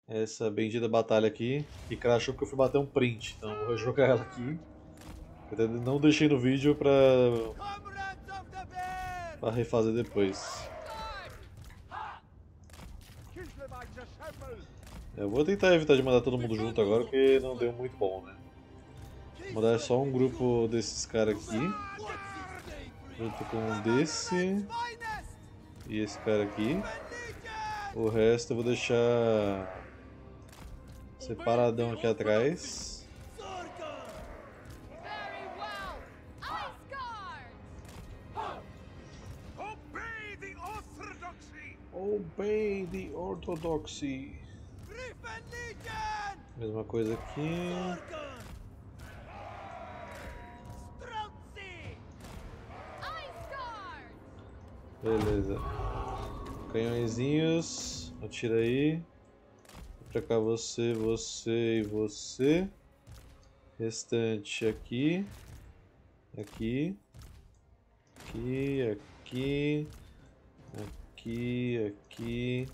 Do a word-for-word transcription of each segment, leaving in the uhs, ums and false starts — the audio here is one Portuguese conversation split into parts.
essa bendita batalha aqui. E o cara achou que eu fui bater um print, então eu vou jogar ela aqui. Eu não deixei no vídeo pra, pra refazer depois. Eu vou tentar evitar de mandar todo mundo junto agora, porque não deu muito bom, né? Vou mandar só um grupo desses caras aqui, junto com um desse e esse cara aqui. O resto eu vou deixar separadão aqui atrás. Obey the Orthodoxy. Mesma coisa aqui. Beleza. Canhõezinhos. Atira aí. Pra cá você, você e você. Restante aqui. Aqui. Aqui, aqui. Aqui, aqui.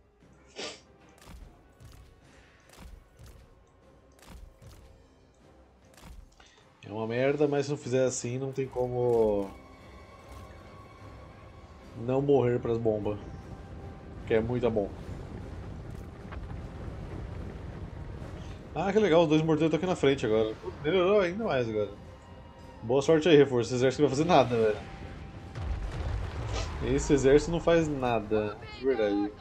É uma merda, mas se não fizer assim não tem como não morrer pras bombas. Que é muita bomba. Ah, que legal, os dois morteiros estão aqui na frente agora. Melhorou ainda mais agora. Boa sorte aí, reforço. Esse exército não vai fazer nada, velho. Esse exército não faz nada, de verdade.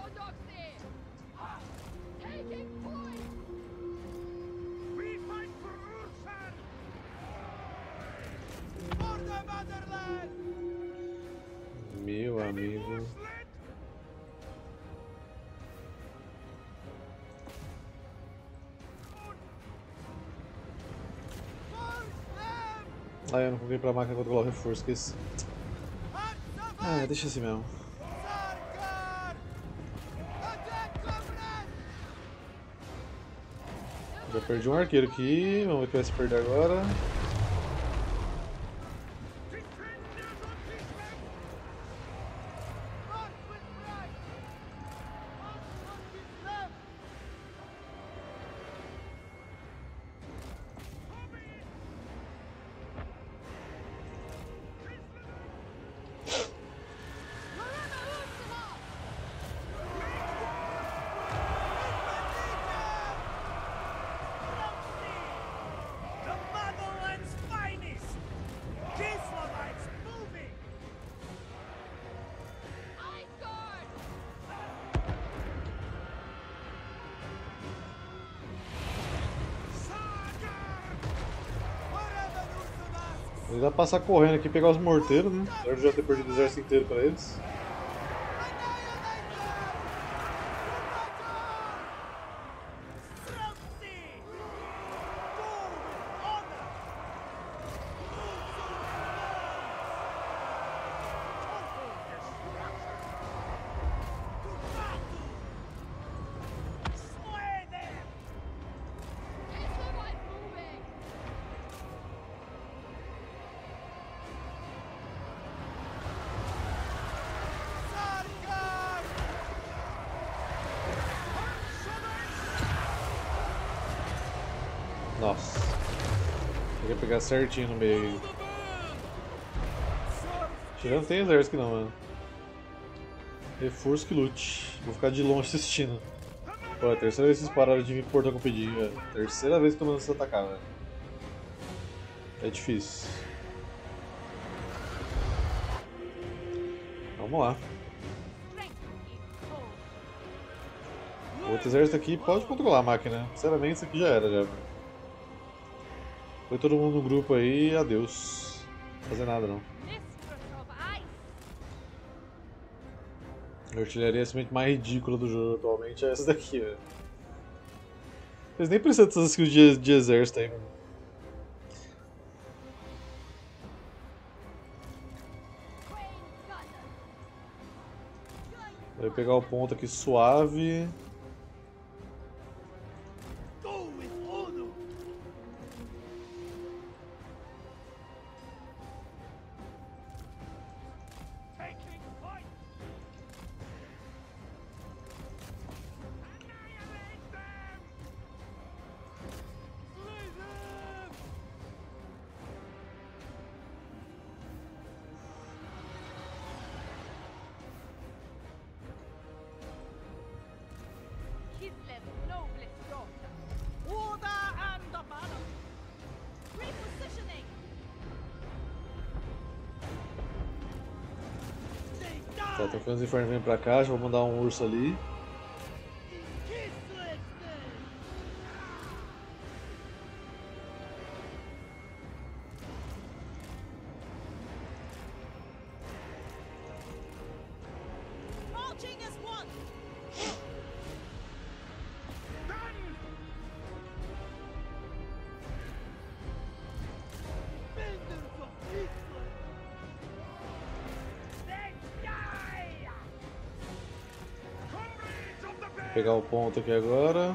Meu amigo. Ah, eu não coloquei pra máquina controlar o reforço, esqueci. Ah, deixa assim mesmo. Já perdi um arqueiro aqui, vamos ver o que vai se perder agora. Ele vai passar correndo aqui e pegar os morteiros, né? Eu já ter perdido o exército inteiro pra eles. Nossa. Queria pegar certinho no meio. Já não tem exército aqui não, mano. Reforço que lute. Vou ficar de longe assistindo. Pô, é a terceira vez que vocês pararam de vir pro portão competir, velho. Terceira vez que eu tô mandando vocês atacar, velho. É difícil. Vamos lá. O outro exército aqui pode controlar a máquina. Sinceramente, isso aqui já era, já. Foi todo mundo no grupo aí, adeus. Não fazer nada não. A artilharia é simplesmente mais ridícula do jogo atualmente é essa daqui, velho. Eles nem precisam dessas skills de, de exército aí, mano. Vai pegar o ponto aqui suave. Kislev's noblest daughter. Order and a balance. Repositioning. Tá, tem que os infernos vindo pra cá, já vou mandar um urso ali. Vou pegar o ponto aqui agora.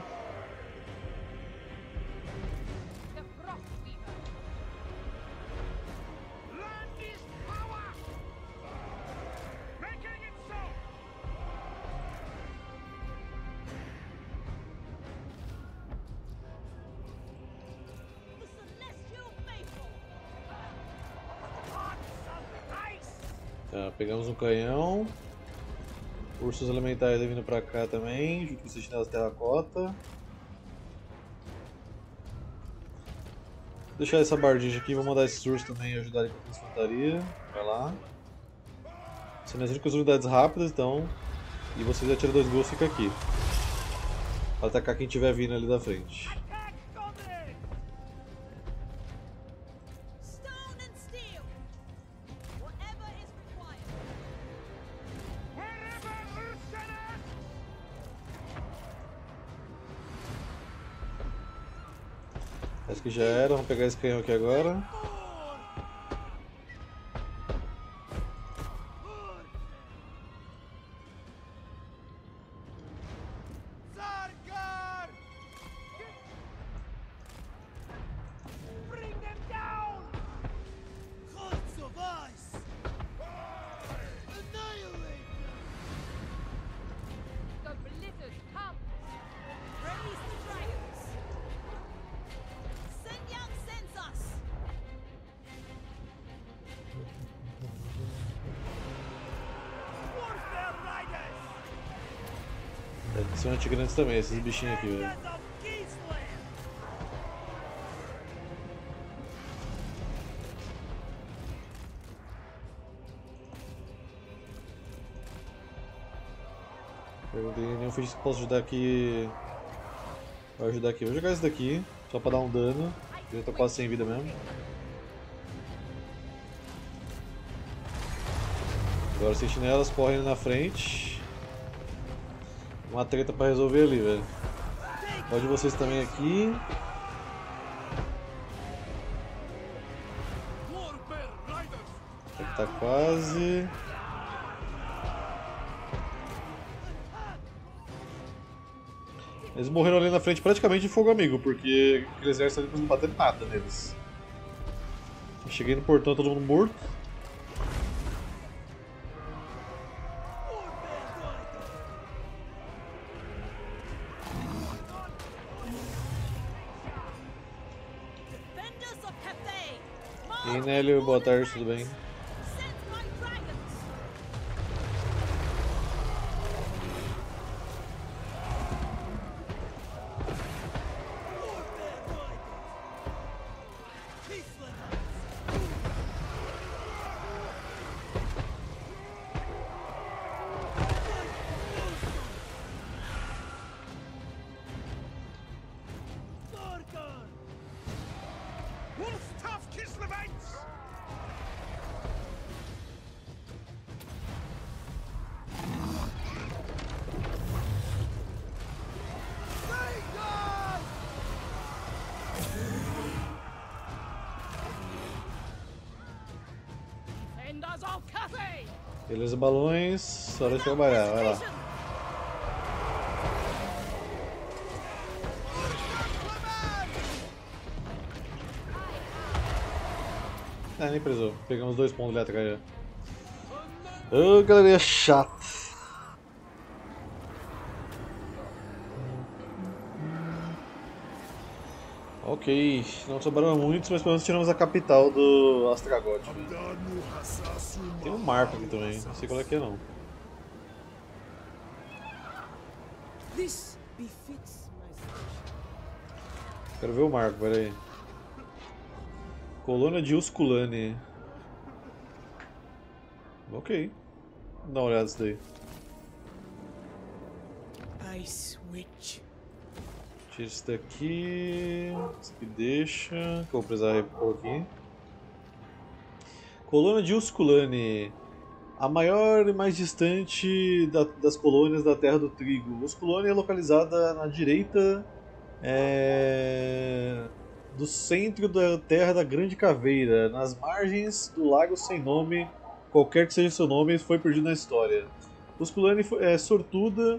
Tá, pegamos um canhão. Ursos elementares vindo pra cá também, junto com os sentinelas terracota. Vou deixar essa bardija aqui, vou mandar esses ursos também ajudar ali com a infantaria. Vai lá. São as únicas unidades rápidas, então. E vocês atiram dois gols, fica aqui. Pra atacar quem tiver vindo ali da frente. Acho que já era, vamos pegar esse canhão aqui agora. É, são antigrantes também, esses bichinhos aqui, velho. Eu não tenho nenhum feitiço que possa ajudar aqui. Vai ajudar aqui. Vou jogar esse daqui, só pra dar um dano. Eu tô quase sem vida mesmo. Agora os sentinelas correm na frente. Uma treta pra resolver ali, velho. Pode vocês também aqui. Aqui tá quase. Eles morreram ali na frente praticamente de fogo amigo, porque aquele exército ali não bateu nada neles. Eu cheguei no portão, todo mundo morto. E aí, Nélio, boa tarde, tudo bem? Beleza, balões, hora de trabalhar, vai lá. Ah, nem precisou, pegamos dois pontos ali atrás já. Ô, galerinha chata. Ok, não sobraram muitos, mas pelo menos tiramos a capital do Astragoth. Tem um marco aqui também, não sei qual é que é não. This befits my station. Quero ver o marco, peraí. Colônia de Usculani. Ok. Dá uma olhada nisso daí. Ice Witch. Tira isso daqui. Isso aqui deixa. Que eu vou precisar repor aqui. Colônia de Usculani. A maior e mais distante da, das colônias da Terra do Trigo. Usculani é localizada na direita é, do centro da Terra da Grande Caveira, nas margens do Lago Sem Nome, qualquer que seja seu nome, foi perdido na história. Usculani é sortuda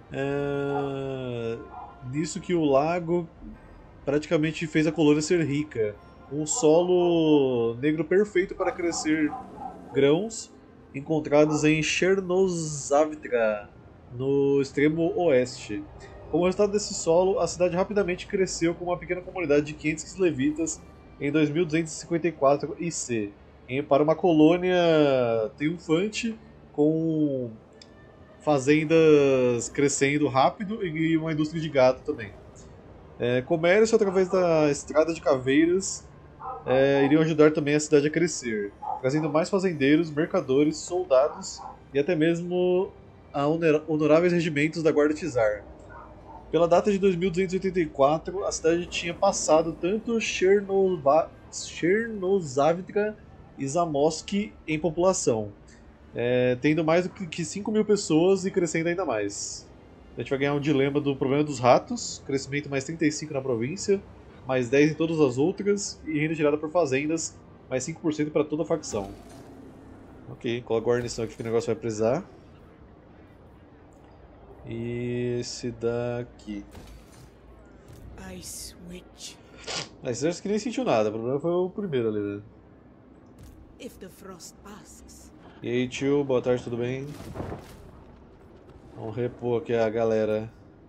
é, nisso que o lago praticamente fez a colônia ser rica. Um solo negro perfeito para crescer grãos encontrados em Chernozavtra, no extremo oeste. Como resultado desse solo, a cidade rapidamente cresceu com uma pequena comunidade de quinhentos levitas em dois mil duzentos e cinquenta e quatro I C, para uma colônia triunfante com fazendas crescendo rápido e uma indústria de gado também. É, comércio através da estrada de caveiras é, iriam ajudar também a cidade a crescer, trazendo mais fazendeiros, mercadores, soldados e até mesmo a honoráveis regimentos da Guarda Tizar. Pela data de dois mil duzentos e oitenta e quatro, a cidade tinha passado tanto Chernova... Chernozavtra e Zamosk em população, é, tendo mais do que cinco mil pessoas e crescendo ainda mais. A gente vai ganhar um dilema do problema dos ratos, crescimento mais trinta e cinco na província, mais dez em todas as outras, e renda tirada por fazendas, mais cinco por cento para toda a facção. Ok, coloca a guarnição aqui que o negócio vai precisar. E esse daqui. Ice Witch. Ah, esse exército que nem sentiu nada, o problema foi o primeiro ali, né? If the frost asks. E aí, tio, boa tarde, tudo bem? Vamos repor aqui a galera.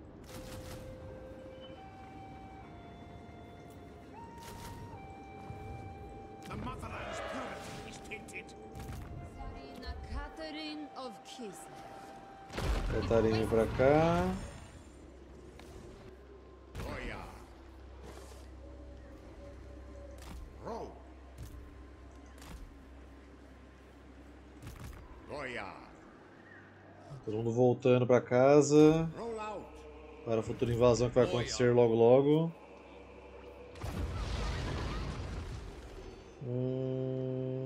Catarina pra cá. Todo mundo voltando pra casa para a futura invasão que vai acontecer logo logo. Hum...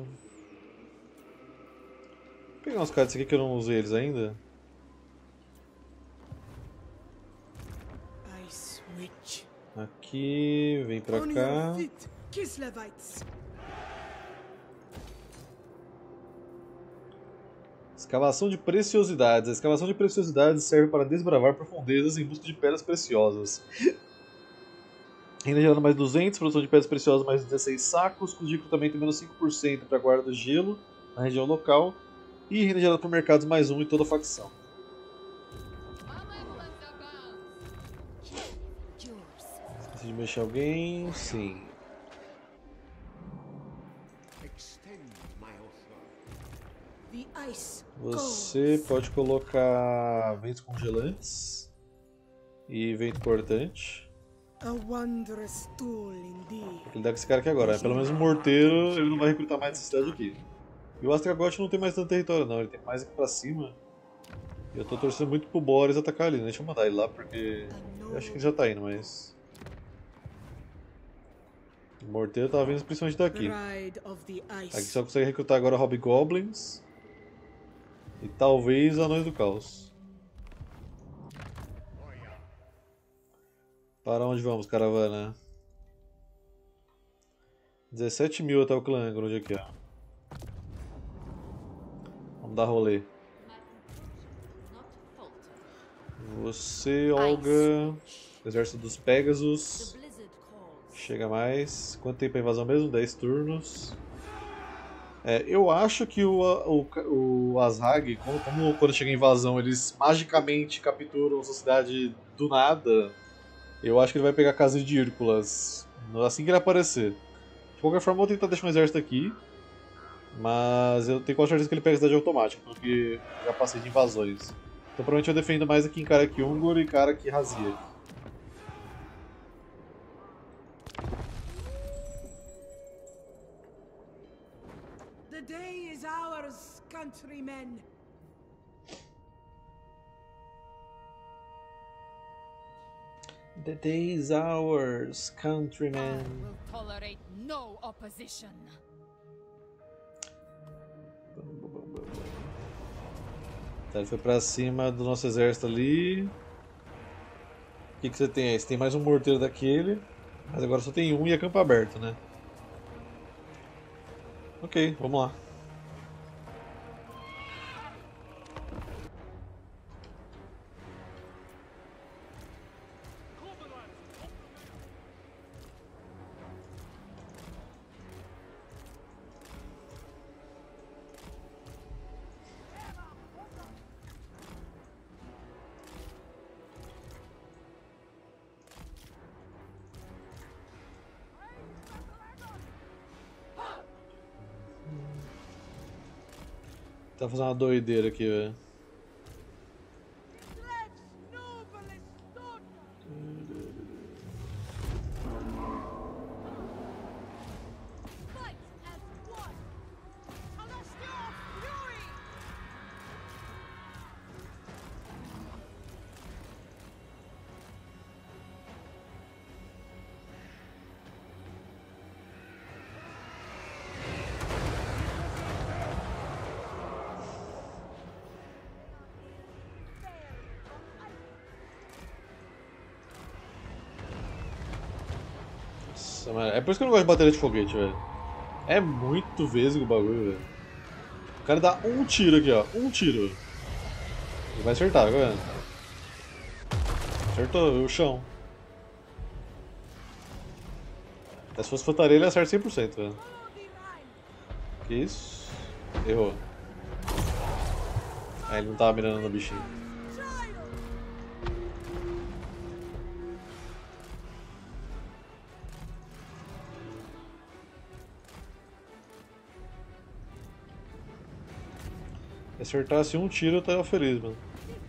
Vou pegar uns cards aqui que eu não usei eles ainda. Ice Witch. Aqui, vem pra On cá. your feet, Kislevites. Escavação de preciosidades. A escavação de preciosidades serve para desbravar profundezas em busca de pedras preciosas. Renda gerada mais duzentos, produção de pedras preciosas mais dezesseis sacos, custo de recrutamento menos cinco por cento para a guarda do gelo na região local. E renda gerada por mercados mais um em toda a facção. Esqueci de mexer alguém? Sim. The ice Você pode colocar ventos congelantes e vento cortante. A wondrous tool indeed. Ele dá com esse cara aqui agora, né? Pelo menos um morteiro ele não vai recrutar mais essa cidade aqui. E o Astragoth não tem mais tanto território não, ele tem mais aqui pra cima. E eu tô torcendo muito pro Boris atacar ali, né? Deixa eu mandar ele lá porque eu acho que ele já tá indo, mas... O morteiro tava vindo principalmente daqui. Bride of the Aqui ice. só consegue recrutar agora Hobgoblins. E talvez Anões do Caos. Para onde vamos, caravana? dezessete mil até o clã Grunge aqui, ó. Vamos dar rolê. Você, Olga. Exército dos Pegasus. Chega mais. Quanto tempo é a invasão mesmo? dez turnos. É, eu acho que o, o, o Azhag, como, como quando chega a invasão eles magicamente capturam a cidade do nada, eu acho que ele vai pegar a casa de Hírculas assim que ele aparecer. De qualquer forma, eu vou tentar deixar um exército aqui, mas eu tenho quase certeza que ele pega a cidade automática, porque já passei de invasões. Então provavelmente eu defendo mais aqui em Karak Ungor e Karak Razia. The day is ours, countrymen. The day is ours, I countrymen. will tolerate no opposition. Tá, ele foi pra cima do nosso exército ali. O que, que você tem aí? Você tem mais um morteiro daquele, mas agora só tem um e é campo aberto, né? Ok, vamos lá. Tá fazendo uma doideira aqui, velho. Fight as one. Celestial fury. Nossa, mano, é por isso que eu não gosto de bateria de foguete, velho. É muito vesgo o bagulho, velho. O cara dá um tiro aqui, ó. Um tiro. Ele vai acertar, tá vendo? Acertou o chão. Até se fosse fantaria, ele acerta cem por cento, velho. Que isso? Errou. Ah, ele não tava mirando no bichinho. Se acertasse um tiro, eu tava feliz, mano.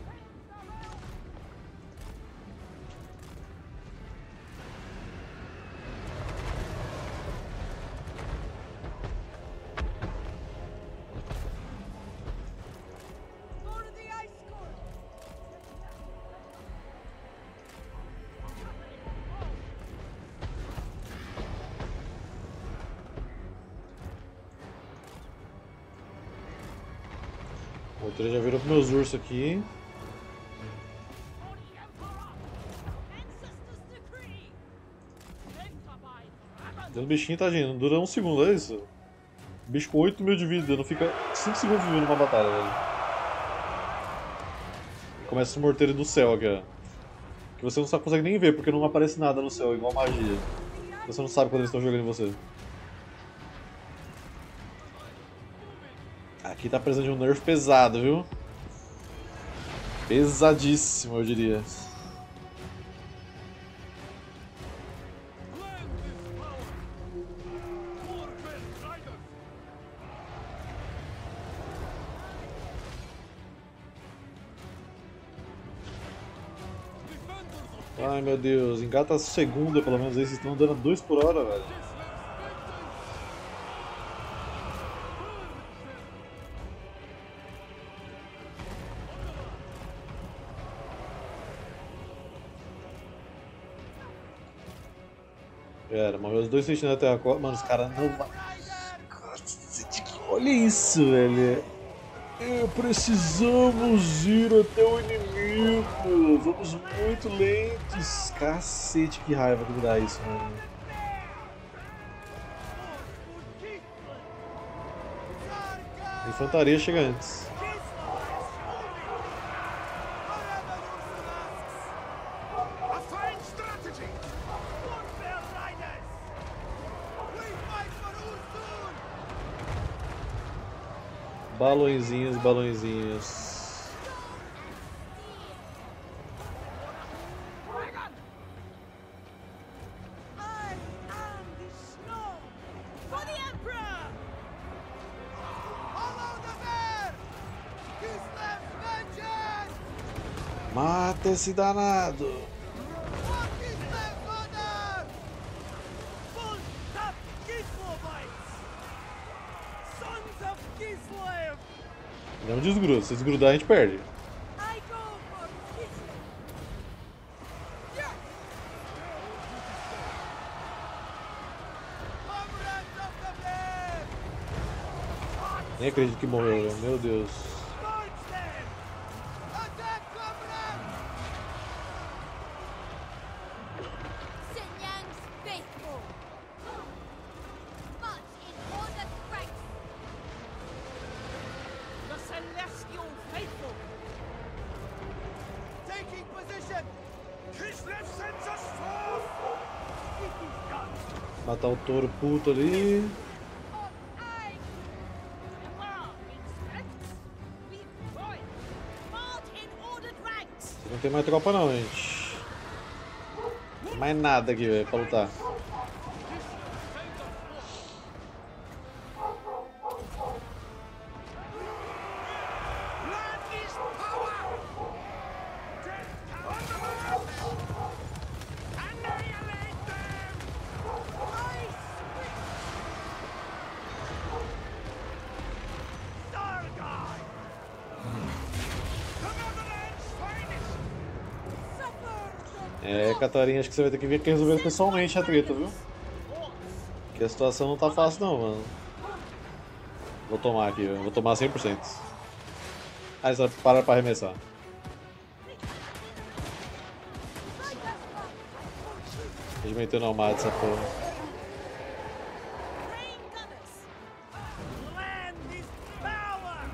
Go to the ice court. O outro já virou pros meus ursos aqui. For the Emperor. Ancestors decree. Entabai dragon. Deu no bichinho, tadinho. Não dura um segundo, é isso? O bicho com oito mil de vida, não fica cinco segundos vivendo numa batalha, velho. Começa o morteiro do céu aqui, ó. Que você não só consegue nem ver, porque não aparece nada no céu, igual magia. Você não sabe quando eles estão jogando em você. Aqui tá precisando de um nerf pesado, viu? Pesadíssimo, eu diria. Ai meu Deus, engata a segunda pelo menos aí, vocês estão dando dois por hora, velho. Era, morreu os dois sentinelas da Terra. Mano, os caras não vão. Olha isso, velho. É, precisamos ir até o inimigo. Vamos muito lentos. Cacete, que raiva que me dá isso, mano. A infantaria chega antes. A fine strategy! Warfare riders! We fight for Uzdun! Balõezinhos, balõezinhos. I am the snow. For the Emperor. Follow the bear! Kislev vengeance! Mata esse danado! What is that order? Full up Gislovites! Sons of Gislev! Não desgruda, se desgrudar a gente perde. I go for Kislev. Comrades of the blade! Nem acredito que morreu, velho. Meu Deus. Swordsman! Attack, comrades! Shenyang's faithful. March in order ranks. The celestial faithful. Taking position! Kislev sends us forth! It is done! Matar o touro puto ali. On I. Emperor expects. We fight. March in ordered ranks. Não tem mais tropa não, gente. Não tem mais nada aqui, velho, pra lutar. Land is power! Annihilate them! Sargai! The Netherlands' finest! É, Catarina, acho que você vai ter que vir aqui resolver pessoalmente a treta, viu? Porque a situação não tá fácil não, mano. Vou tomar aqui, velho. Vou tomar cem por cento. Ah, eles pararam pra arremessar. Regimentando a almada essa porra. Rain gunners. Land is power!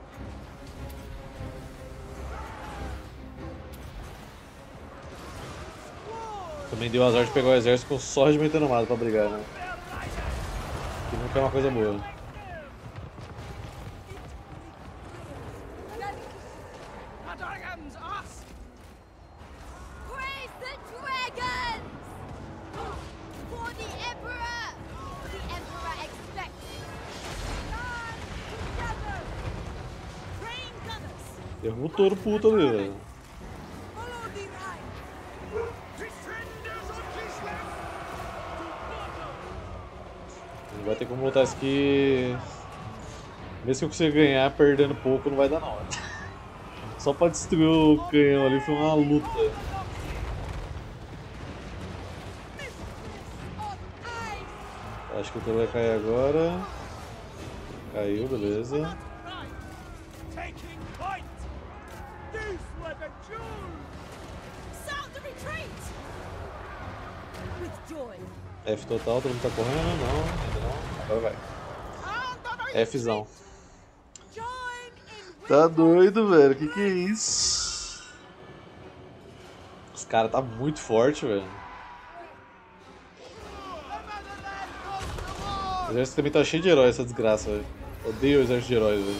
Também deu azar de pegar o exército com só regimentando armado pra brigar, né? Que nunca é uma coisa boa. Dragons, us! Praise the dragons! For the Emperor! The Emperor expects. Stand together! Rain gunners! Derruba o touro puto ali, velho. Follow the Rhine! Defenders of Kislev! Não vai ter como lutar isso aqui. Mesmo que eu consiga ganhar perdendo pouco, não vai dar não. Velho. Só pra destruir o canhão ali foi uma luta. Acho que o touro vai cair agora. Caiu, beleza. Right! Taking point! These were the Jews! Sound the retreat! With joy. F total, todo mundo tá correndo? Não, ainda não. Agora vai. Fzão. Join in Tá doido, velho. Que que é isso? Os caras tá muito forte, velho. O exército também tá cheio de heróis, essa desgraça, velho. Odeio o exército de heróis, velho.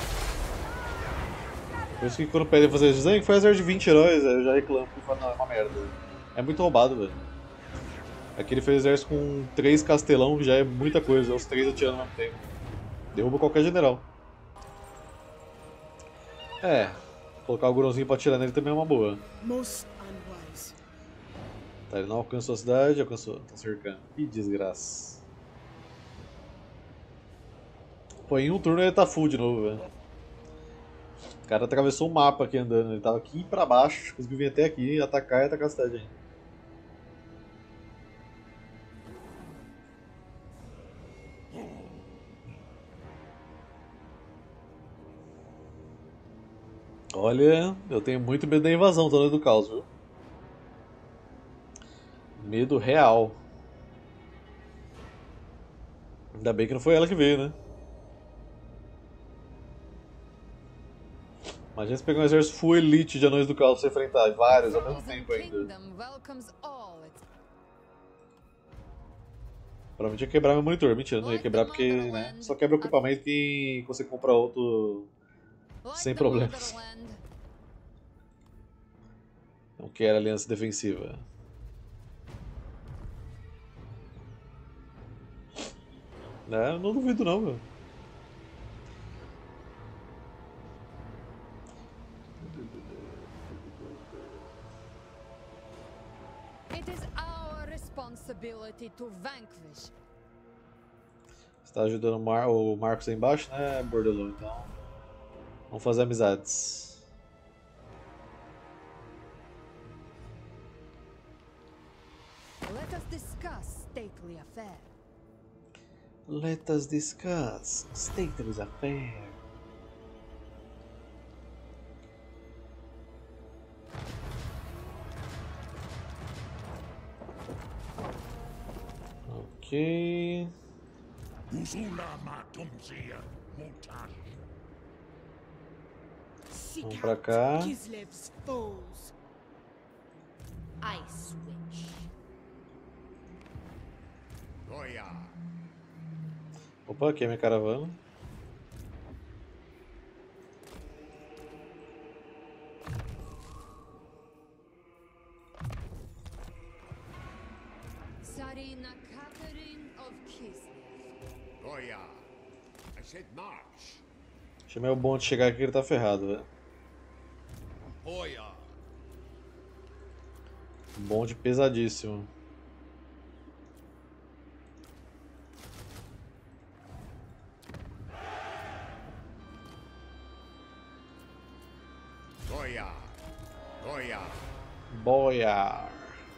Por isso que quando pedem fazer desenho, foi exército de vinte heróis, velho, eu já reclamo e falo, não, é uma merda, velho. É muito roubado, velho. Aqui ele fez exército com três castelão, já é muita coisa, os três atirando ao mesmo tempo. Derruba qualquer general. É, colocar o Gurãozinho pra atirar nele também é uma boa. most unwise. Tá, ele não alcançou a cidade, alcançou, tá cercando. Que desgraça. Pô, em um turno ele tá full de novo, velho. O cara atravessou o mapa aqui andando, ele tava aqui pra baixo, conseguiu vir até aqui, atacar e atacar a cidade ainda. Olha, eu tenho muito medo da invasão, Zona do Caos, viu? Medo real. Ainda bem que não foi ela que veio, né? Imagina se pegar um exército full elite de anões do caos pra você enfrentar vários ao mesmo tempo ainda. Provavelmente ia quebrar meu monitor. Mentira, não ia quebrar porque, né? Só quebra o equipamento e você compra outro sem problemas. Não quero aliança defensiva. É, eu não duvido não, velho. It is our responsibility to vanquish. Você tá ajudando o, Mar o Marcos aí embaixo, né, Bordelon? Então, vamos fazer amizades. Let us discuss stately affair. Let us discuss stately affair. Ok. Seek Vamos pra out cá. Kislev's foes. Ice Witch. Opa, aqui é minha caravana. Sarina Catherine of Kislev. Goya. I said march. Chamei o bom de chegar aqui que ele tá ferrado, velho. Goya. Bonde pesadíssimo. Goya. Goya. Boyar.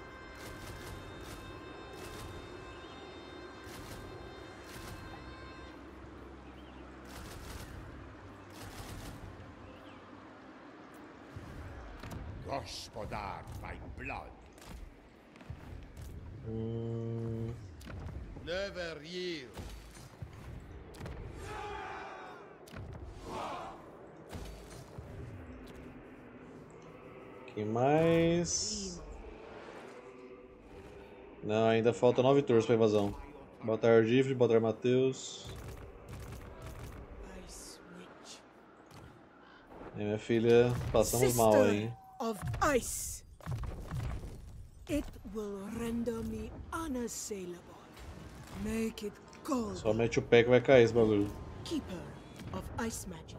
Gospodar by blood. Hum, Never yield. quem mais? Não, ainda falta nove turnos pra invasão. Boa tarde, Ifrit. Boa tarde, Matheus. Ice Witch. E minha filha, passamos mal aí, hein? Of ice. It will render me unassailable. Make it cold. Somente o pé que vai cair esse bagulho. Keeper of ice magic.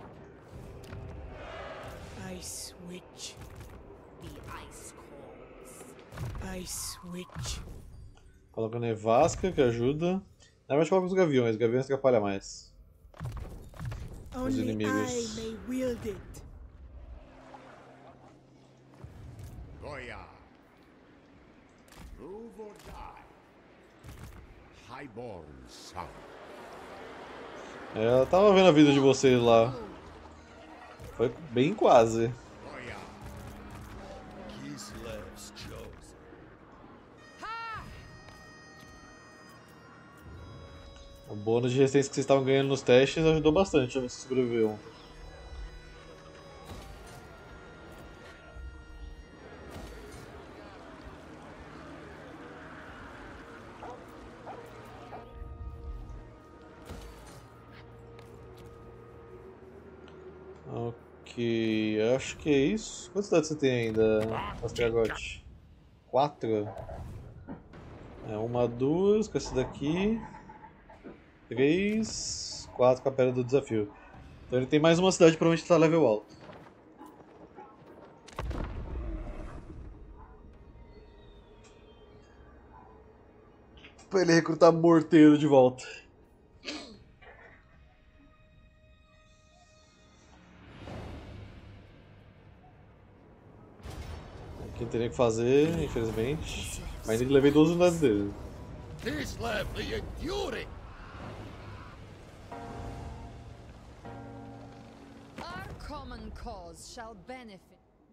Ice Witch. The Ice Calls. Ice Witch. Coloca nevasca, que ajuda. Na verdade, coloca os gaviões. Os gaviões atrapalham mais. Only inimigos. I may wield it. Goya. Move or die. Highborn son. É, eu tava vendo a vida de vocês lá. Foi bem quase. Goya. Kislev's chosen. O bônus de resistência que vocês estavam ganhando nos testes ajudou bastante a você sobreviver ontem. Ok, acho que é isso. Quantas cidades você tem ainda, Astragote? Quatro? É, uma, duas com esse daqui. Três, quatro com a pedra do desafio. Então ele tem mais uma cidade pra onde está level alto. Pra ele recrutar morteiro de volta. Quem teria que fazer, infelizmente. Mas ainda levei duas unidades dele. Kislev the Enduring. Our common cause shall benefit.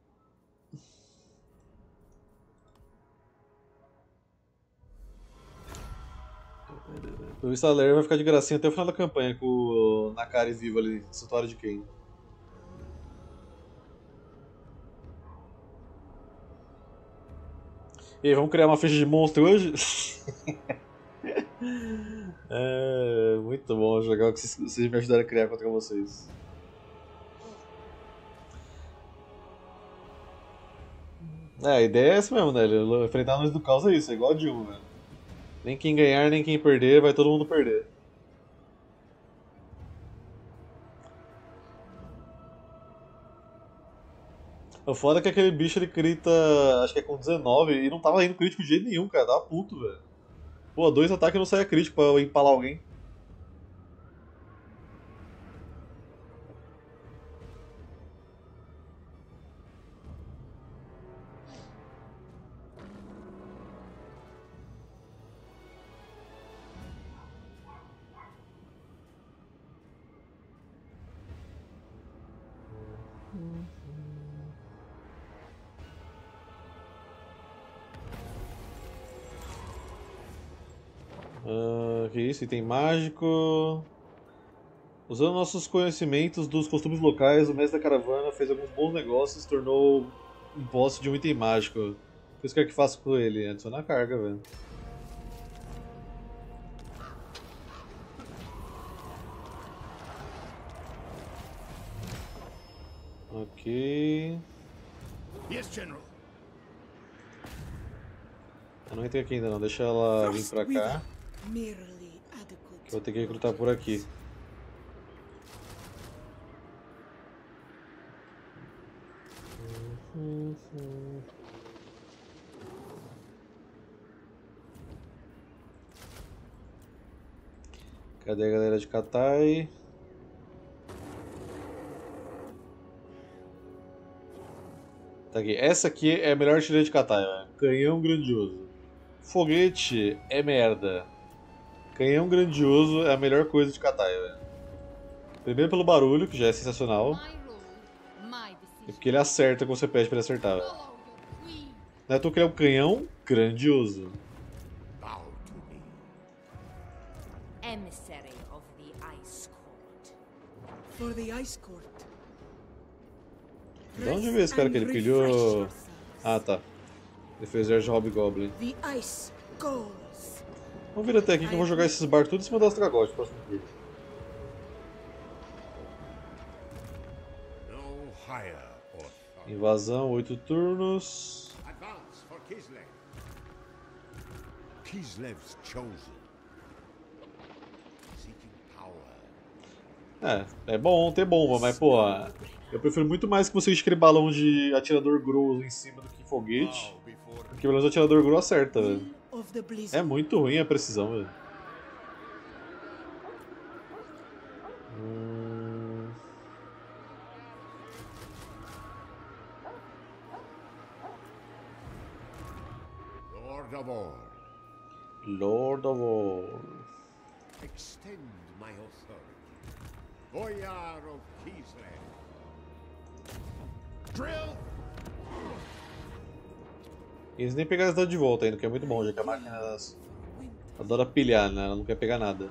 Pelo visto a Lair vai ficar de gracinha até o final da campanha com o Nakari vivo ali, Santuário de Kain. E aí, vamos criar uma ficha de monstro hoje? É muito bom jogar o que vocês, vocês me ajudaram a criar contra vocês. É, a ideia é essa mesmo, né? Enfrentar a Noite do Caos é isso, é igual a Dilma, né? Nem quem ganhar, nem quem perder, vai todo mundo perder. O foda é que aquele bicho ele crita, acho que é com dezenove, e não tava indo crítico de jeito nenhum, cara. Tava puto, velho. Pô, dois ataques não saia crítico pra eu empalar alguém. Ah, que isso? Item mágico. Usando nossos conhecimentos dos costumes locais, o mestre da caravana fez alguns bons negócios e se tornou um posse de um item mágico. O que você quer que faça com ele? Adicionar carga, velho. Ok. Yes, General. Eu não entrei aqui ainda não, deixa ela vir pra cá. Merely adequate. Que eu vou ter que recrutar por aqui. Cadê a galera de Katai? Tá aqui. Essa aqui é a melhor artilharia de Katai, velho. Canhão grandioso. Foguete é merda. Canhão grandioso é a melhor coisa de Katai, velho. Primeiro pelo barulho, que já é sensacional. E porque ele acerta quando você pede pra ele acertar, velho. Não é à toa que ele é um canhão grandioso. Bow to me. Emissary of the Ice Court. For the Ice Court. De onde veio esse cara que ele pilhou? Ah, tá. Ele fez exército Hobgoblin. The ice goes. Vamos vir até aqui que eu vou jogar esses barcos tudo em cima das Tragotes no próximo turno. No higher authority. Invasão, oito turnos. Advance for Kislev. Kislev's chosen. Seeking power. É, é bom ter bomba, mas pô, eu prefiro muito mais que você aquele balão de atirador grosso em cima do que foguete. Bow before Porque pelo menos o atirador grosso acerta, velho. Will of the É Blizzard. muito ruim a precisão, velho. Hum... Lord of all. Lord of All. Extend my authority. Boyar of Kislev. Drill. E eles nem pegaram as dados de volta ainda, que é muito bom, já que a máquina adora pilhar, né? Ela não quer pegar nada.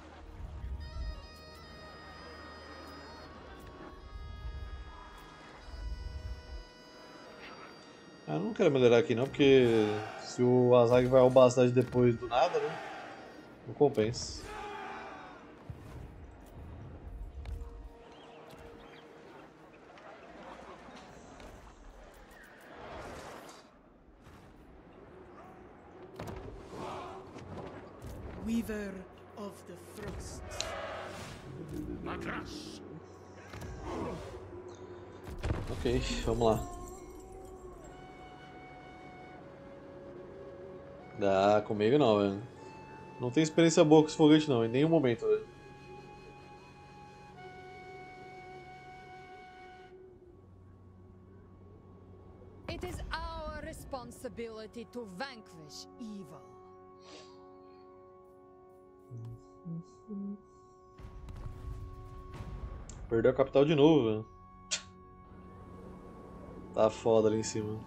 Ah, eu não quero melhorar aqui não, porque se o Azag vai roubar a cidade depois do nada, né? Não compensa. Weaver of the Frost. Atlas. Ok, vamos lá. Ah, comigo não, velho. Não tem experiência boa com esse foguete não, em nenhum momento, velho. It is our responsibility to vanquish evil. Perdeu a capital de novo, velho. Tá foda ali em cima.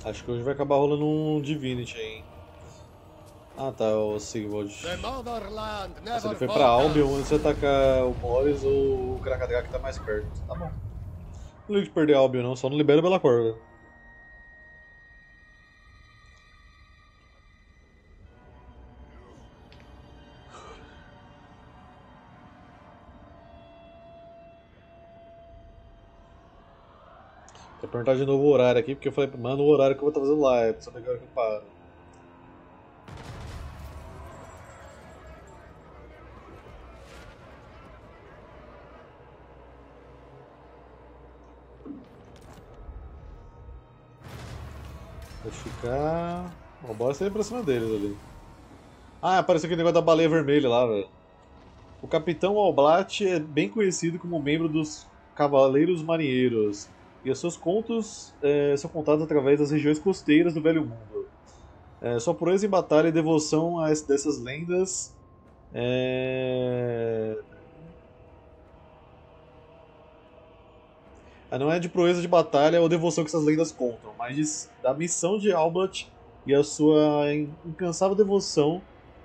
Acho que hoje vai acabar rolando um Divinity aí. Ah tá, o Sigvald. The motherland never Se ele foi pra Albion, antes de atacar o Boris ou o Krakadrak que tá mais perto. Tá bom. Não ligo de perder a Albion não, só não libera pela corda. Vou perguntar de novo o horário aqui, porque eu falei, mano, o horário que eu vou estar fazendo lá, é pra saber agora que eu paro. Vai ficar... Bom, bora sair pra cima deles ali. Ah, apareceu aquele negócio da baleia vermelha lá, velho. O Capitão Alblat é bem conhecido como membro dos Cavaleiros Marinheiros, e os seus contos é, são contados através das regiões costeiras do Velho Mundo. É, sua proeza em batalha e devoção a esse, dessas lendas é... ah, não é de proeza de batalha ou devoção que essas lendas contam, mas de, da missão de Alblat e a sua incansável devoção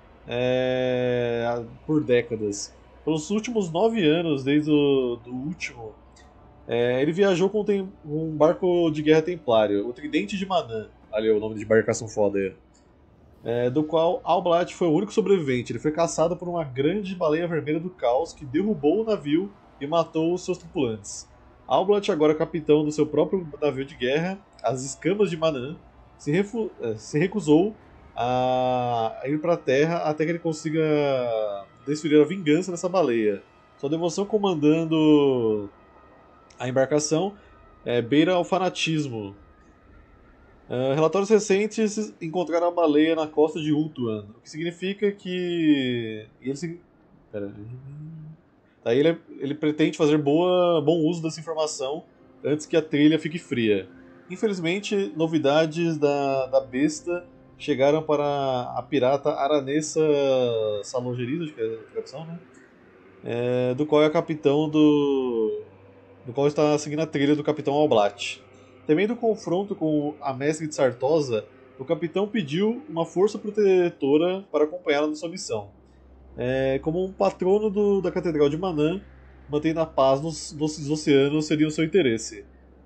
é, por décadas. Pelos últimos nove anos, desde o do último, é, ele viajou com um barco de guerra templário, o Tridente de Manã, ali é o nome de embarcação foda aí, é, do qual Alblat foi o único sobrevivente. Ele foi caçado por uma grande baleia vermelha do caos que derrubou o navio e matou os seus tripulantes. Alblat, agora capitão do seu próprio navio de guerra, as Escamas de Manã, se, refu se recusou a ir para a Terra até que ele consiga desferir a vingança dessa baleia. Sua devoção comandando a embarcação é, beira ao fanatismo. Uh, relatórios recentes encontraram a baleia na costa de Ultuan, o que significa que... Ele se... Pera... Daí ele, ele pretende fazer boa, bom uso dessa informação antes que a trilha fique fria. Infelizmente, novidades da, da besta chegaram para a pirata Aranessa Salongerida, acho que é a tradução, né? É, do qual é a capitão do... do qual está seguindo a trilha do Capitão Alblat. Temendo o confronto com a mestre de Sartosa, o capitão pediu uma força protetora para acompanhá-la na sua missão. É, como um patrono do, da Catedral de Manã, mantendo a paz nos, nos oceanos seria o seu interesse.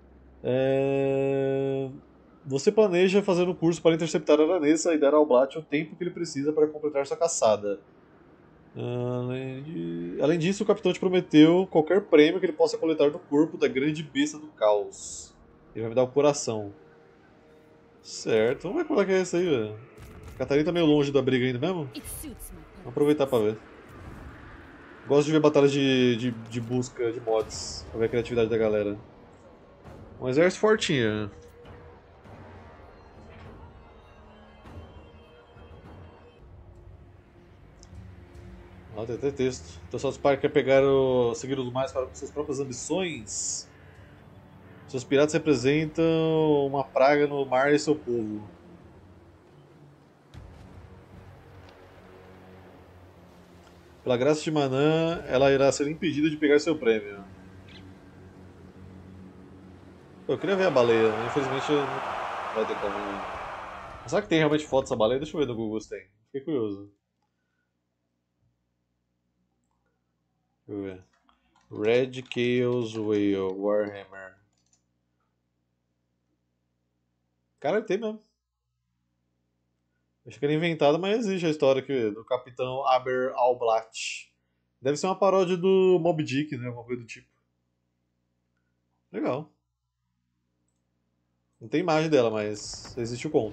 É... Você planeja fazer um curso para interceptar a Aranessa e dar ao Alblat o tempo que ele precisa para completar sua caçada. Além, de... Além disso, o capitão te prometeu qualquer prêmio que ele possa coletar do corpo da grande besta do caos. Ele vai me dar o coração. Certo, vamos ver qual é que é esse aí, velho. Catarina tá meio longe da briga ainda mesmo? Vamos aproveitar pra ver. Gosto de ver batalhas de, de, de busca de mods, pra ver a criatividade da galera. Um exército fortinho. Ó, tem até texto. Então só os pais querem pegar o, seguir os mais para suas próprias ambições. Seus piratas representam uma praga no mar e seu povo. Pela graça de Manã, ela irá ser impedida de pegar seu prêmio. Pô, eu queria ver a baleia, mas infelizmente não vai ter como. Mas será que tem realmente foto dessa baleia? Deixa eu ver no Google se tem. Fiquei curioso. Deixa eu ver. Red Chaos Whale, Warhammer. Cara, tem mesmo. Acho que era inventado, mas existe a história aqui do Capitão Aber Alblat. Deve ser uma paródia do Moby Dick, né? Alguma coisa do tipo. Legal. Não tem imagem dela, mas existe o conto.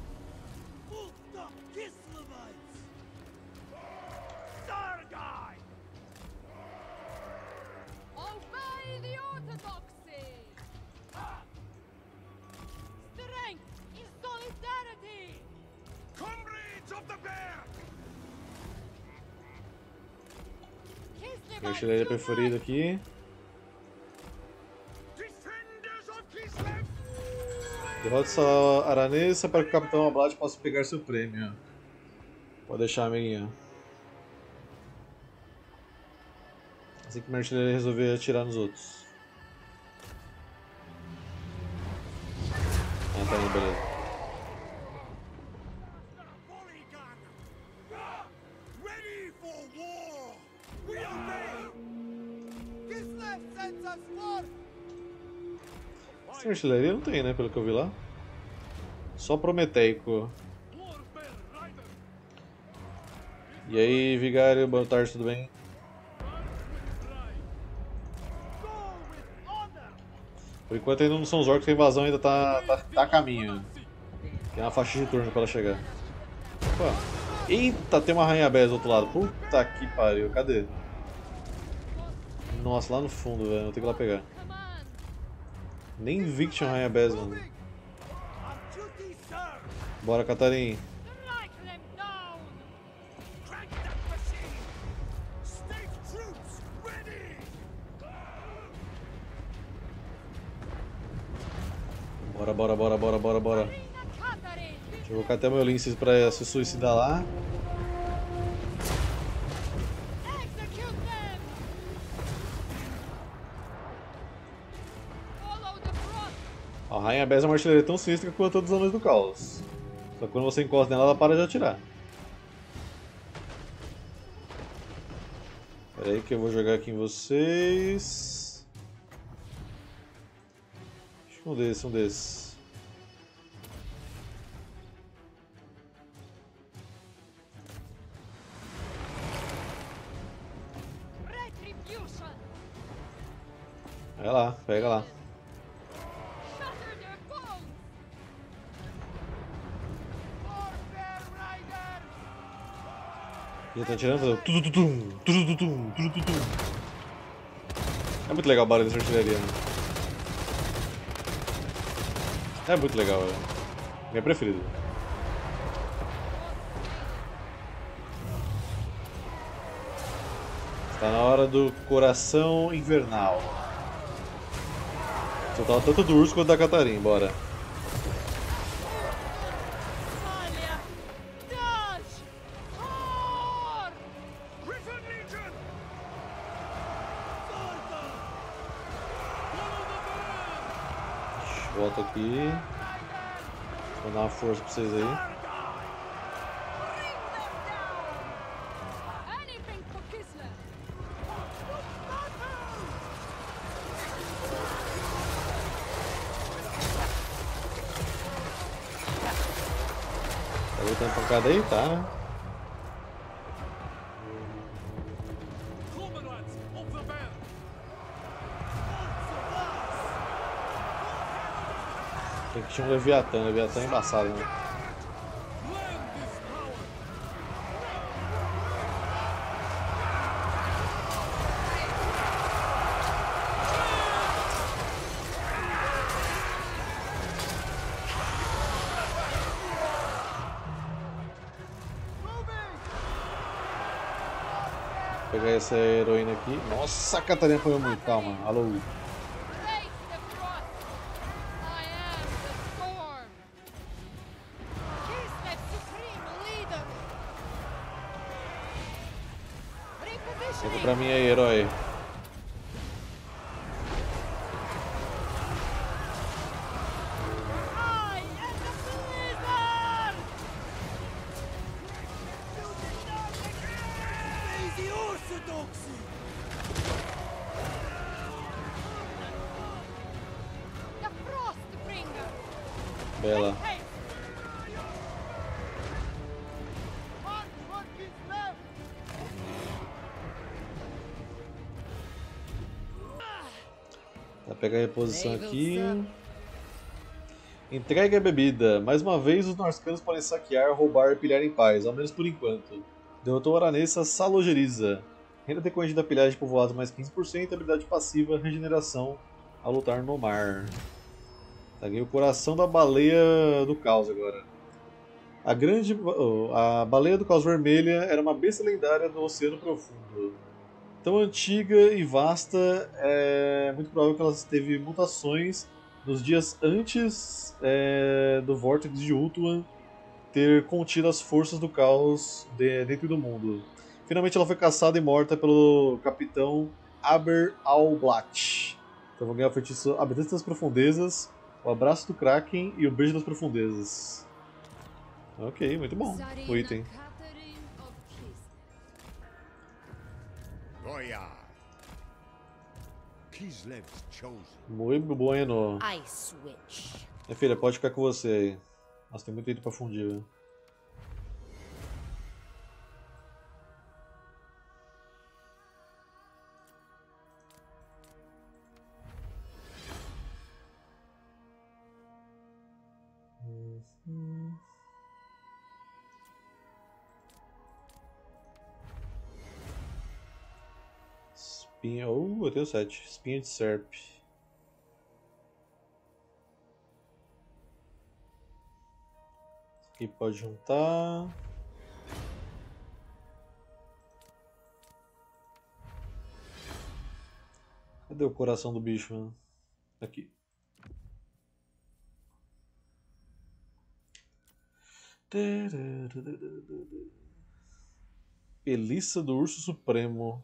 Obey the orthodoxy! Strength in solidarity! Comrades of the bear! Minha artilharia preferida aqui. Defenders of Kislev! Derrota essa Aranessa para que o Capitão Alblat possa pegar seu prêmio. Pode deixar, amiguinho. Assim que minha artilharia resolver atirar nos outros. tá indo, beleza. Ready for war! We obey! Kislev sends us forth! Sem artilharia não tem, né? Pelo que eu vi lá. Só prometeico. E aí, Vigário, boa tarde, tudo bem? Por enquanto ainda não são os orcs, que a invasão ainda tá, tá, tá a caminho. Tem uma faixa de turno pra ela chegar. Opa. Eita, tem uma rainha Bess do outro lado. Puta que pariu, cadê? Nossa, lá no fundo, velho, vou ter que ir lá pegar. Nem vi que tinha rainha Bess, mano. Bora, Catarina. Strike them down! Crank that machine! State troops ready! Bora, bora, bora, bora, bora, bora. Marina Catherine! Deixa eu colocar até meu Linces pra se suicidar lá. Execute them! Follow the front! A Rainha Bess é uma artilharia tão sinistra quanto todos os Anões do Caos. Só que quando você encosta nela, ela para de atirar. Pera aí que eu vou jogar aqui em vocês. Acho que um desses, um desses. Retribution! Vai lá, pega lá. Shatter their bones! Ele tá atirando, fazendo tudo tudo tudo tudo tudo tudo. É muito legal o barulho dessa artilharia, né? É muito legal, é. Minha preferida. Está na hora do coração invernal. Soltar tanto do urso quanto da Catarina, bora. Talia! Dodge! Thor! Griffin Legion! Volta aqui. Vou dar uma força pra vocês aí. Bring them down! Anything for Kislev! Tá botando pancada aí? Tá, né? Comrades of the band! Tem que tinha um Leviatã, Leviatã é embaçado, né? Land this power! Vou pegar essa heroína aqui. Nossa, a Catarina apanhou muito, calma. Alô. Face the frost! I am the storm! Kislev supreme leader! Entra Repositioning! pra mim aí, herói. I am the blizzard! Lazy orthodoxy! The Frostbringer! Bela. Hey! March for Kislev! Tá, pegar a reposição aqui. Entregue a bebida. Mais uma vez, os Norscanos podem saquear, roubar e pilhar em paz, ao menos por enquanto. Derrotou a Aranessa Salogeriza. Renda decorrente da pilhagem de povoados mais quinze por cento, habilidade passiva, regeneração ao lutar no mar. Tá, ganhei o coração da baleia do caos agora. A grande. oh, a baleia do caos vermelha era uma besta lendária do Oceano Profundo. Tão antiga e vasta, é muito provável que ela teve mutações nos dias antes é, do Vórtice de Ultuan ter contido as forças do caos de, dentro do mundo. Finalmente ela foi caçada e morta pelo capitão Aber Alblat. Então vou ganhar o feitiço Habitantes das Profundezas, O abraço do Kraken e o beijo das profundezas. Ok, muito bom o item. Goya. Kislev's chosen. Muito bueno. Ice Witch. Minha filha, pode ficar com você aí. Nossa, tem muito item pra fundir, velho. Espinha. Uh, eu tenho sete. Espinha de Serp. Aqui pode juntar. Cadê o coração do bicho, mano? Aqui. Peliça do Urso Supremo.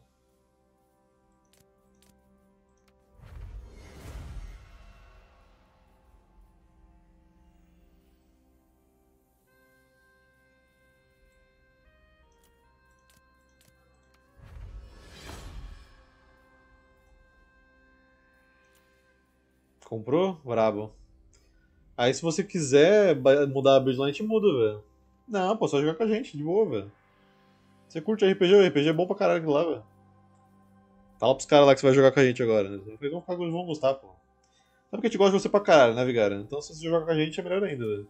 Comprou? Brabo. Aí se você quiser mudar a build lá, a gente muda, velho. Não, pô, só jogar com a gente, de boa, velho. Você curte R P G? O R P G é bom pra caralho lá, velho. Fala pros caras lá que você vai jogar com a gente agora, né? Eles vão, ficar, vão gostar, pô. Sabe porque a gente gosta de você pra caralho, né, Vigário? Então se você jogar com a gente é melhor ainda, velho.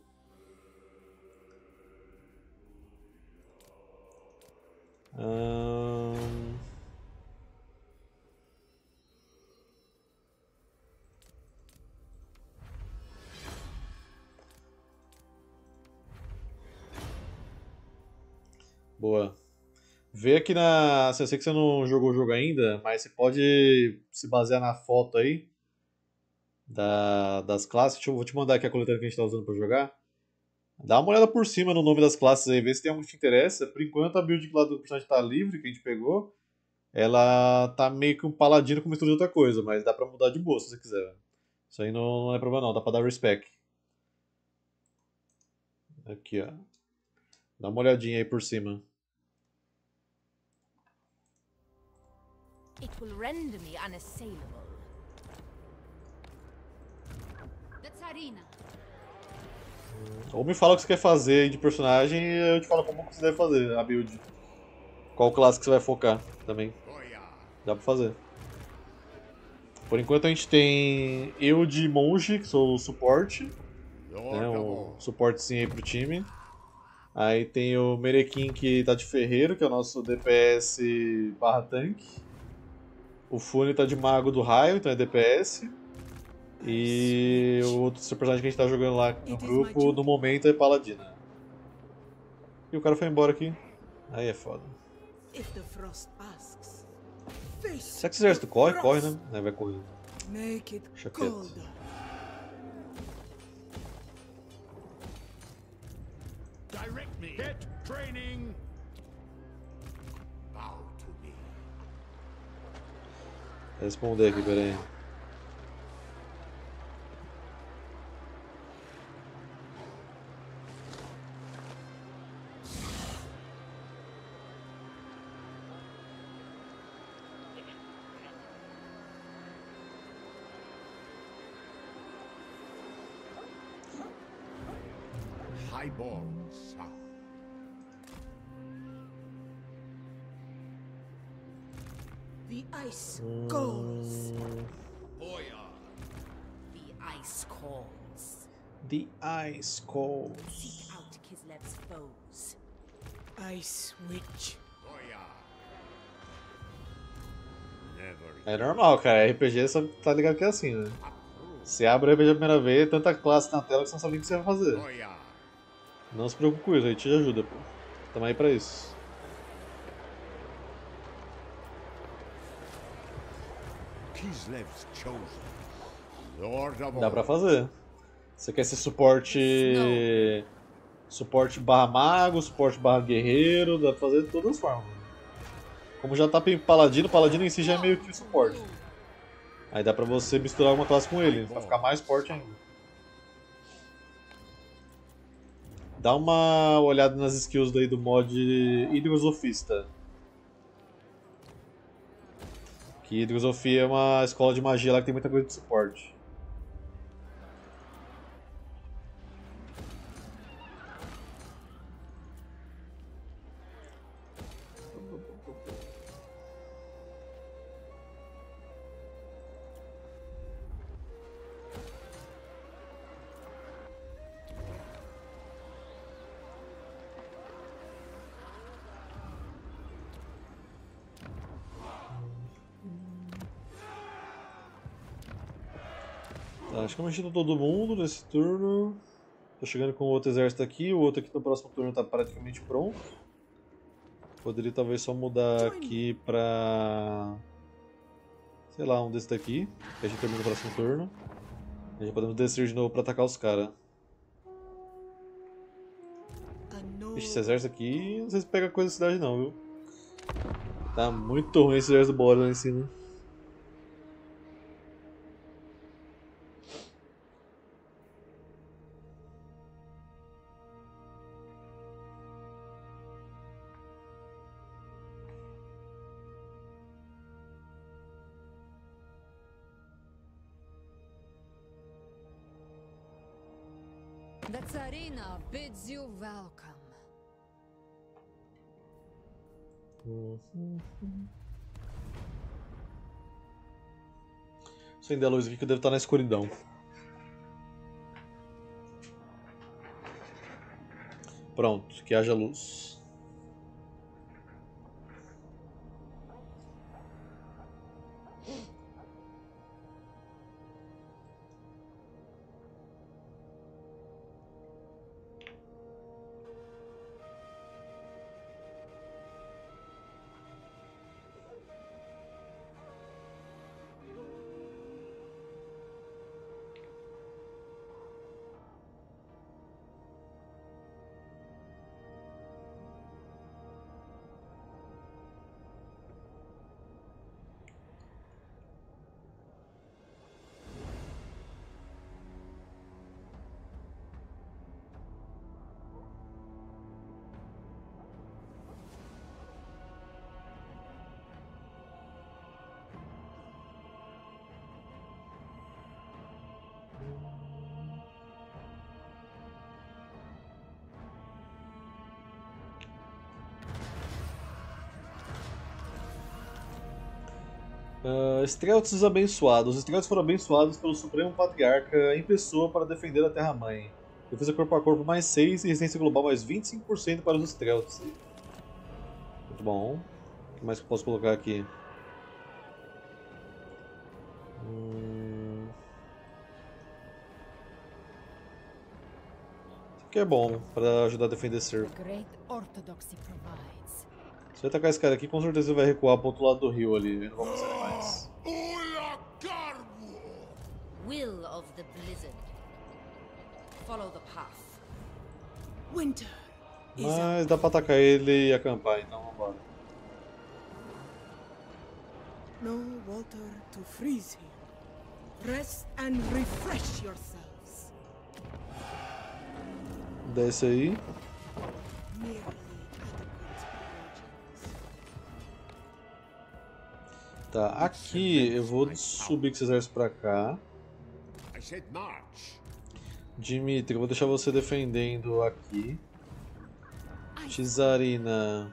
Hum... Boa. Vê aqui na... Eu sei que você não jogou o jogo ainda, mas você pode se basear na foto aí da... das classes. Deixa eu... Vou te mandar aqui a coletânea que a gente tá usando pra jogar. Dá uma olhada por cima no nome das classes aí, vê se tem algo que te interessa. Por enquanto a build lá do personagem tá livre, que a gente pegou. Ela tá meio que um paladino com mistura de outra coisa, mas dá pra mudar de boa se você quiser. Isso aí não, não é problema não, dá pra dar respec. Aqui, ó. Dá uma olhadinha aí por cima. It will render me unassailable. The Tsarina. Ou me fala o que você quer fazer de personagem e eu te falo como você deve fazer a build. Qual classe que você vai focar também. Dá pra fazer. Por enquanto a gente tem eu de monge, que sou o suporte. Né, um suportezinho aí pro time. Aí tem o Merequim que tá de ferreiro, que é o nosso D P S barra tanque. O Fune tá de mago do raio, então é D P S. E o outro personagem que a gente tá jogando lá no grupo, no momento, é Paladina. E o cara foi embora aqui. Aí é foda. Será que esse exército corre? Corre, né? Aí vai correr. Deixa quieto. Direct me. Get training. Bow to me. Vou responder aqui, peraí. Highborn south. The ice calls. The ice calls. The Ice Calls. Seek out Kislev's foes. Ice Witch. Never. É normal, cara. R P G você tá ligado que é assim, né? Você abre o R P G a primeira vez, tanta classe na tela que você não sabe o que você vai fazer. Não se preocupe com isso, a gente te ajuda, pô. Tamo aí pra isso. Kislev's chosen. Lord of Dá all. pra fazer. Você quer ser suporte... Suporte barra mago, suporte barra guerreiro, dá pra fazer de todas as formas. Como já tá paladino, paladino em si já é meio que suporte. Aí dá pra você misturar uma classe com ele, pra ficar mais forte ainda. Dá uma olhada nas skills daí do mod Hidrosofista. Que Hidrosofia é uma escola de magia lá que tem muita coisa de suporte. Tá, acho que eu mexi com todo mundo nesse turno. Tô chegando com o outro exército aqui, o outro aqui no próximo turno tá praticamente pronto. Poderia talvez só mudar aqui pra... sei lá, um desse daqui, que a gente termina no próximo turno. E já podemos descer de novo pra atacar os caras. Ixi, esse exército aqui, não sei se pega coisa da cidade não, viu? Tá muito ruim esse exército do Boros lá em cima. The Tsarina bids you welcome. Acender a luz aqui que eu devo estar na escuridão. Pronto, que haja luz. Uh, Strelts abençoados. Os Strelts foram abençoados pelo Supremo Patriarca em pessoa para defender a Terra-mãe. Defesa corpo a corpo mais seis e resistência global mais vinte e cinco por cento para os Strelts. Muito bom. O que mais que eu posso colocar aqui? Hum... Isso aqui é bom para ajudar a defender Ser. Great orthodoxy provides. Se eu atacar esse cara aqui, com certeza ele vai recuar para o outro lado do rio ali. Eu não vou conseguir mais. Will of the blizzard. Follow the path. Winter is Mas dá pra atacar ele e acampar, então vambora. no water to freeze here. Rest and refresh yourselves. Desce aí. Merely adequate origins. Tá, aqui eu vou subir com esse exército pra cá. I said march. Dimitri, eu vou deixar você defendendo aqui. Tsarina.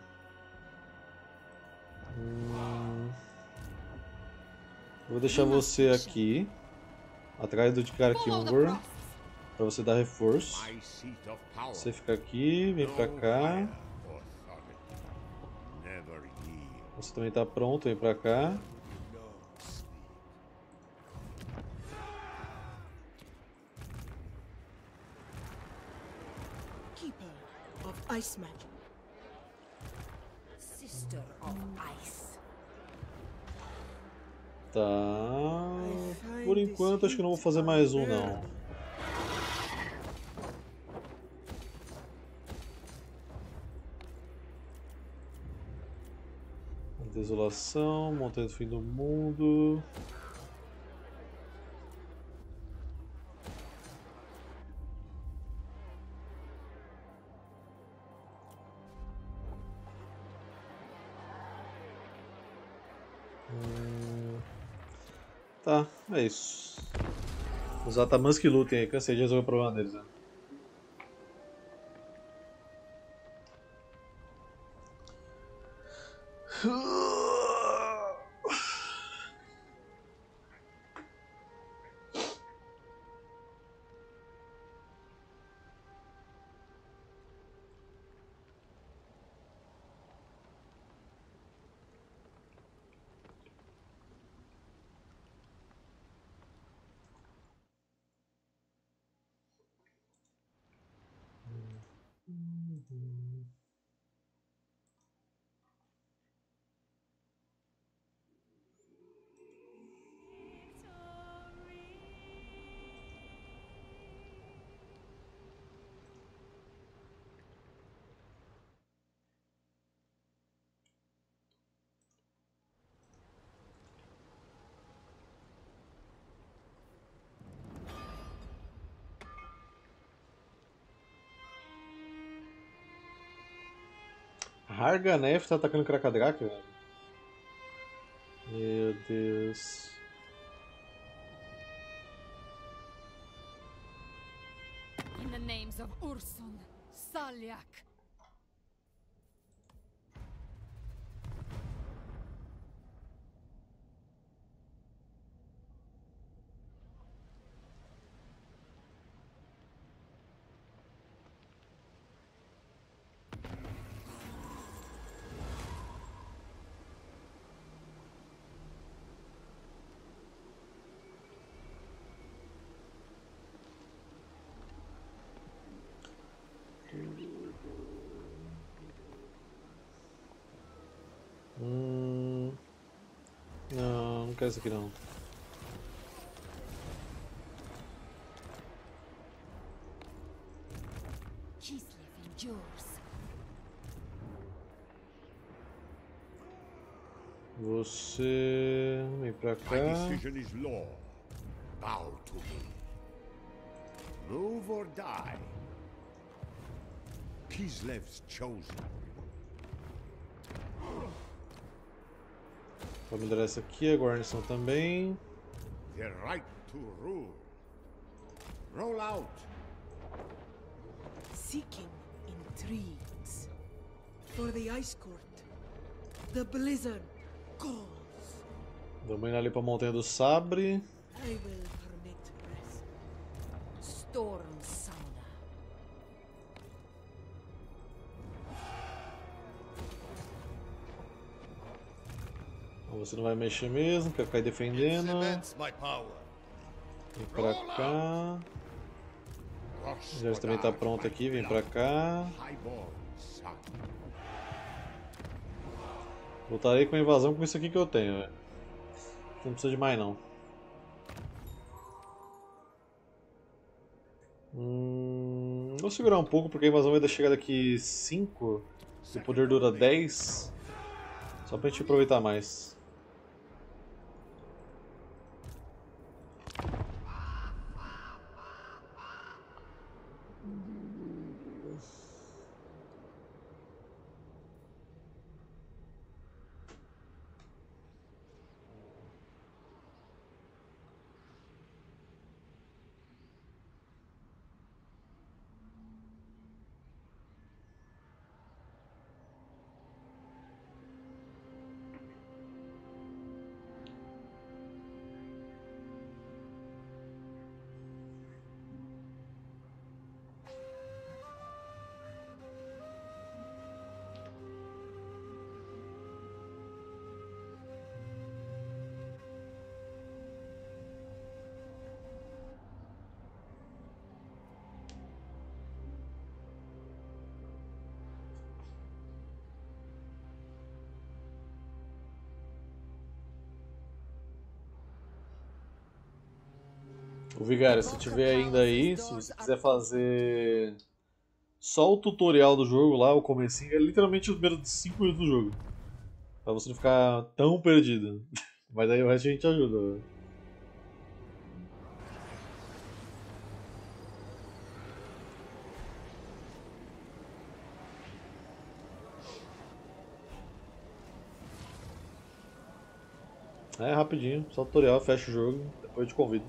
Hum... Eu vou deixar você aqui, atrás do de Karkilgor, pra você dar reforço. My seat of power. Você fica aqui, vem pra cá. Never yield. Você também tá pronto, vem pra cá. Keeper of ice magic. Sister of ice. Tá. Por enquanto acho que não vou fazer mais um não. Desolação, montanha do fim do mundo. Tá, é isso. Os Atamans que lutem aí, cansei de resolver o problema deles, né? Harganef tá atacando Krakadrak, velho. Meu Deus. In the names of Ursun, Salyak. Hum... Não, não quero isso aqui não. Kislev endures. Você vem pra cá. My decision is law. Bow to me. Move or die. Kislev's chosen. Vou melhorar essa aqui, a guarnição também. The right to rule. Roll out. Seeking intrigues. For the Ice Court, the Blizzard calls. Vamos indo ali pra Montanha do Sabre. I will permit rest. Storm Summoner. Você não vai mexer mesmo, quer ficar defendendo. Cements my power. Vem pra cá. O exército também tá pronto aqui, vem pra cá. Highborn son. Voltarei com a invasão com isso aqui que eu tenho, velho. Não precisa de mais não. Hum, vou segurar um pouco porque a invasão vai chegar daqui cinco. E o poder dura dez. Só pra gente aproveitar mais. O Vigário, se tiver ainda aí, se você quiser fazer só o tutorial do jogo lá, o comecinho, é literalmente os primeiros cinco minutos do jogo. Pra você não ficar tão perdido. Mas aí o resto a gente ajuda. É rapidinho, só tutorial, fecha o jogo, depois eu te convido.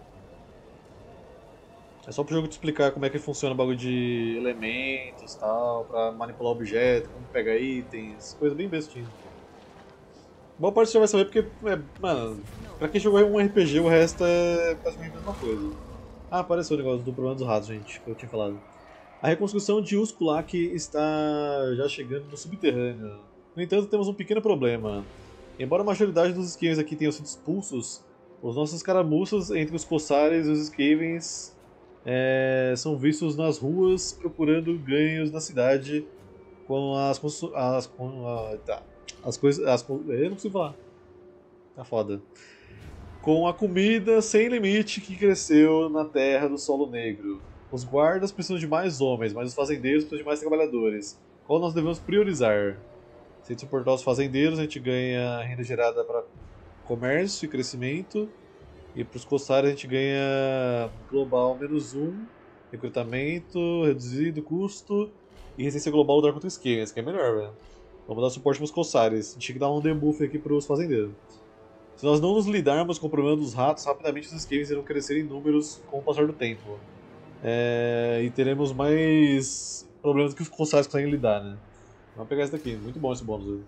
É só pro jogo te explicar como é que funciona o bagulho de elementos e tal, pra manipular objetos, como pegar itens, coisa bem bestinha. Boa parte você já vai saber porque, é, mano, pra quem jogou um R P G o resto é praticamente a mesma coisa. Ah, apareceu o negócio do problema dos ratos, gente, que eu tinha falado. A reconstrução de Uskulak está já chegando no subterrâneo. No entanto, temos um pequeno problema. Embora a maioridade dos Skavens aqui tenham sido expulsos, os nossos caramuços entre os Corsários e os Skavens é, são vistos nas ruas procurando ganhos na cidade com as constru- as com a, tá, as coisas as co- eu não consigo falar. Tá foda. Com a comida sem limite que cresceu na terra do solo negro. Os guardas precisam de mais homens, mas os fazendeiros precisam de mais trabalhadores. Qual nós devemos priorizar? Se a gente suportar os fazendeiros, a gente ganha renda gerada para comércio e crescimento. E para os coçares a gente ganha global menos um, recrutamento, reduzido custo e resistência global do contra esquemas, que é melhor, velho. Vamos dar suporte para os coçares. A gente tem que dar um debuff aqui para os fazendeiros. Se nós não nos lidarmos com o problema dos ratos, rapidamente os esquemas irão crescer em números com o passar do tempo. É... E teremos mais problemas que os coçares conseguem lidar, né? Vamos pegar esse daqui, muito bom esse bônus aí.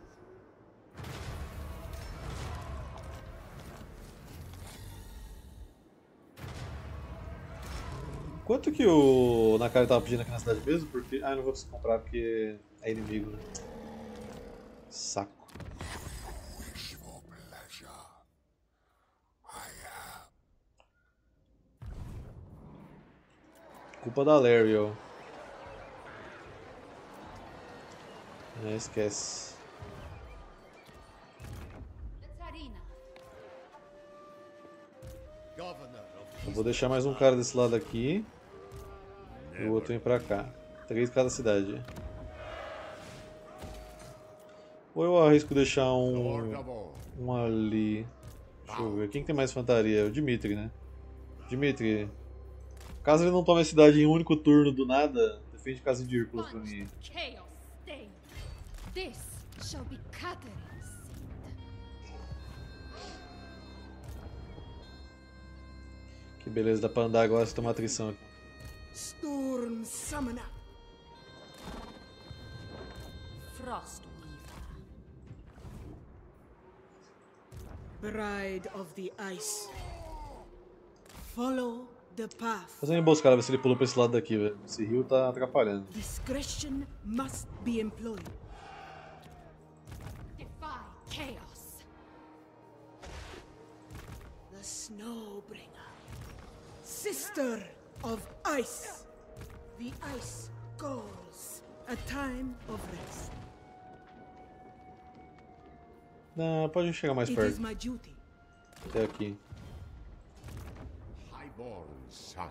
Quanto que o Nakari tava pedindo aqui na cidade mesmo? Porque... Ah, eu não vou conseguir comprar porque é inimigo, né? Saco. Culpa da Lariel. É, esquece. Eu vou deixar mais um cara desse lado aqui. E o outro vem pra cá. Três de cada cidade. Ou eu arrisco deixar um... Um ali... Deixa eu ver. Quem que tem mais infantaria? O Dimitri, né? Dimitri. Caso ele não tome a cidade em um único turno do nada, defende Casa de Hércules pra mim. Chaos stain. This shall be Catherine's seed. Que beleza, dá pra andar agora sem tomar atrição aqui. Storm Summoner. Frostweaver. Bride of the Ice. Follow the path. Fazer uma emboscada, ver se ele pulou pra esse lado daqui, velho. Esse rio tá atrapalhando. Discretion must be employed. Defy chaos. The Snowbringer. Sister of Ice. The Ice calls. A time of rest. Não, pode chegar mais It is perto. my duty. Até aqui. Highborn son.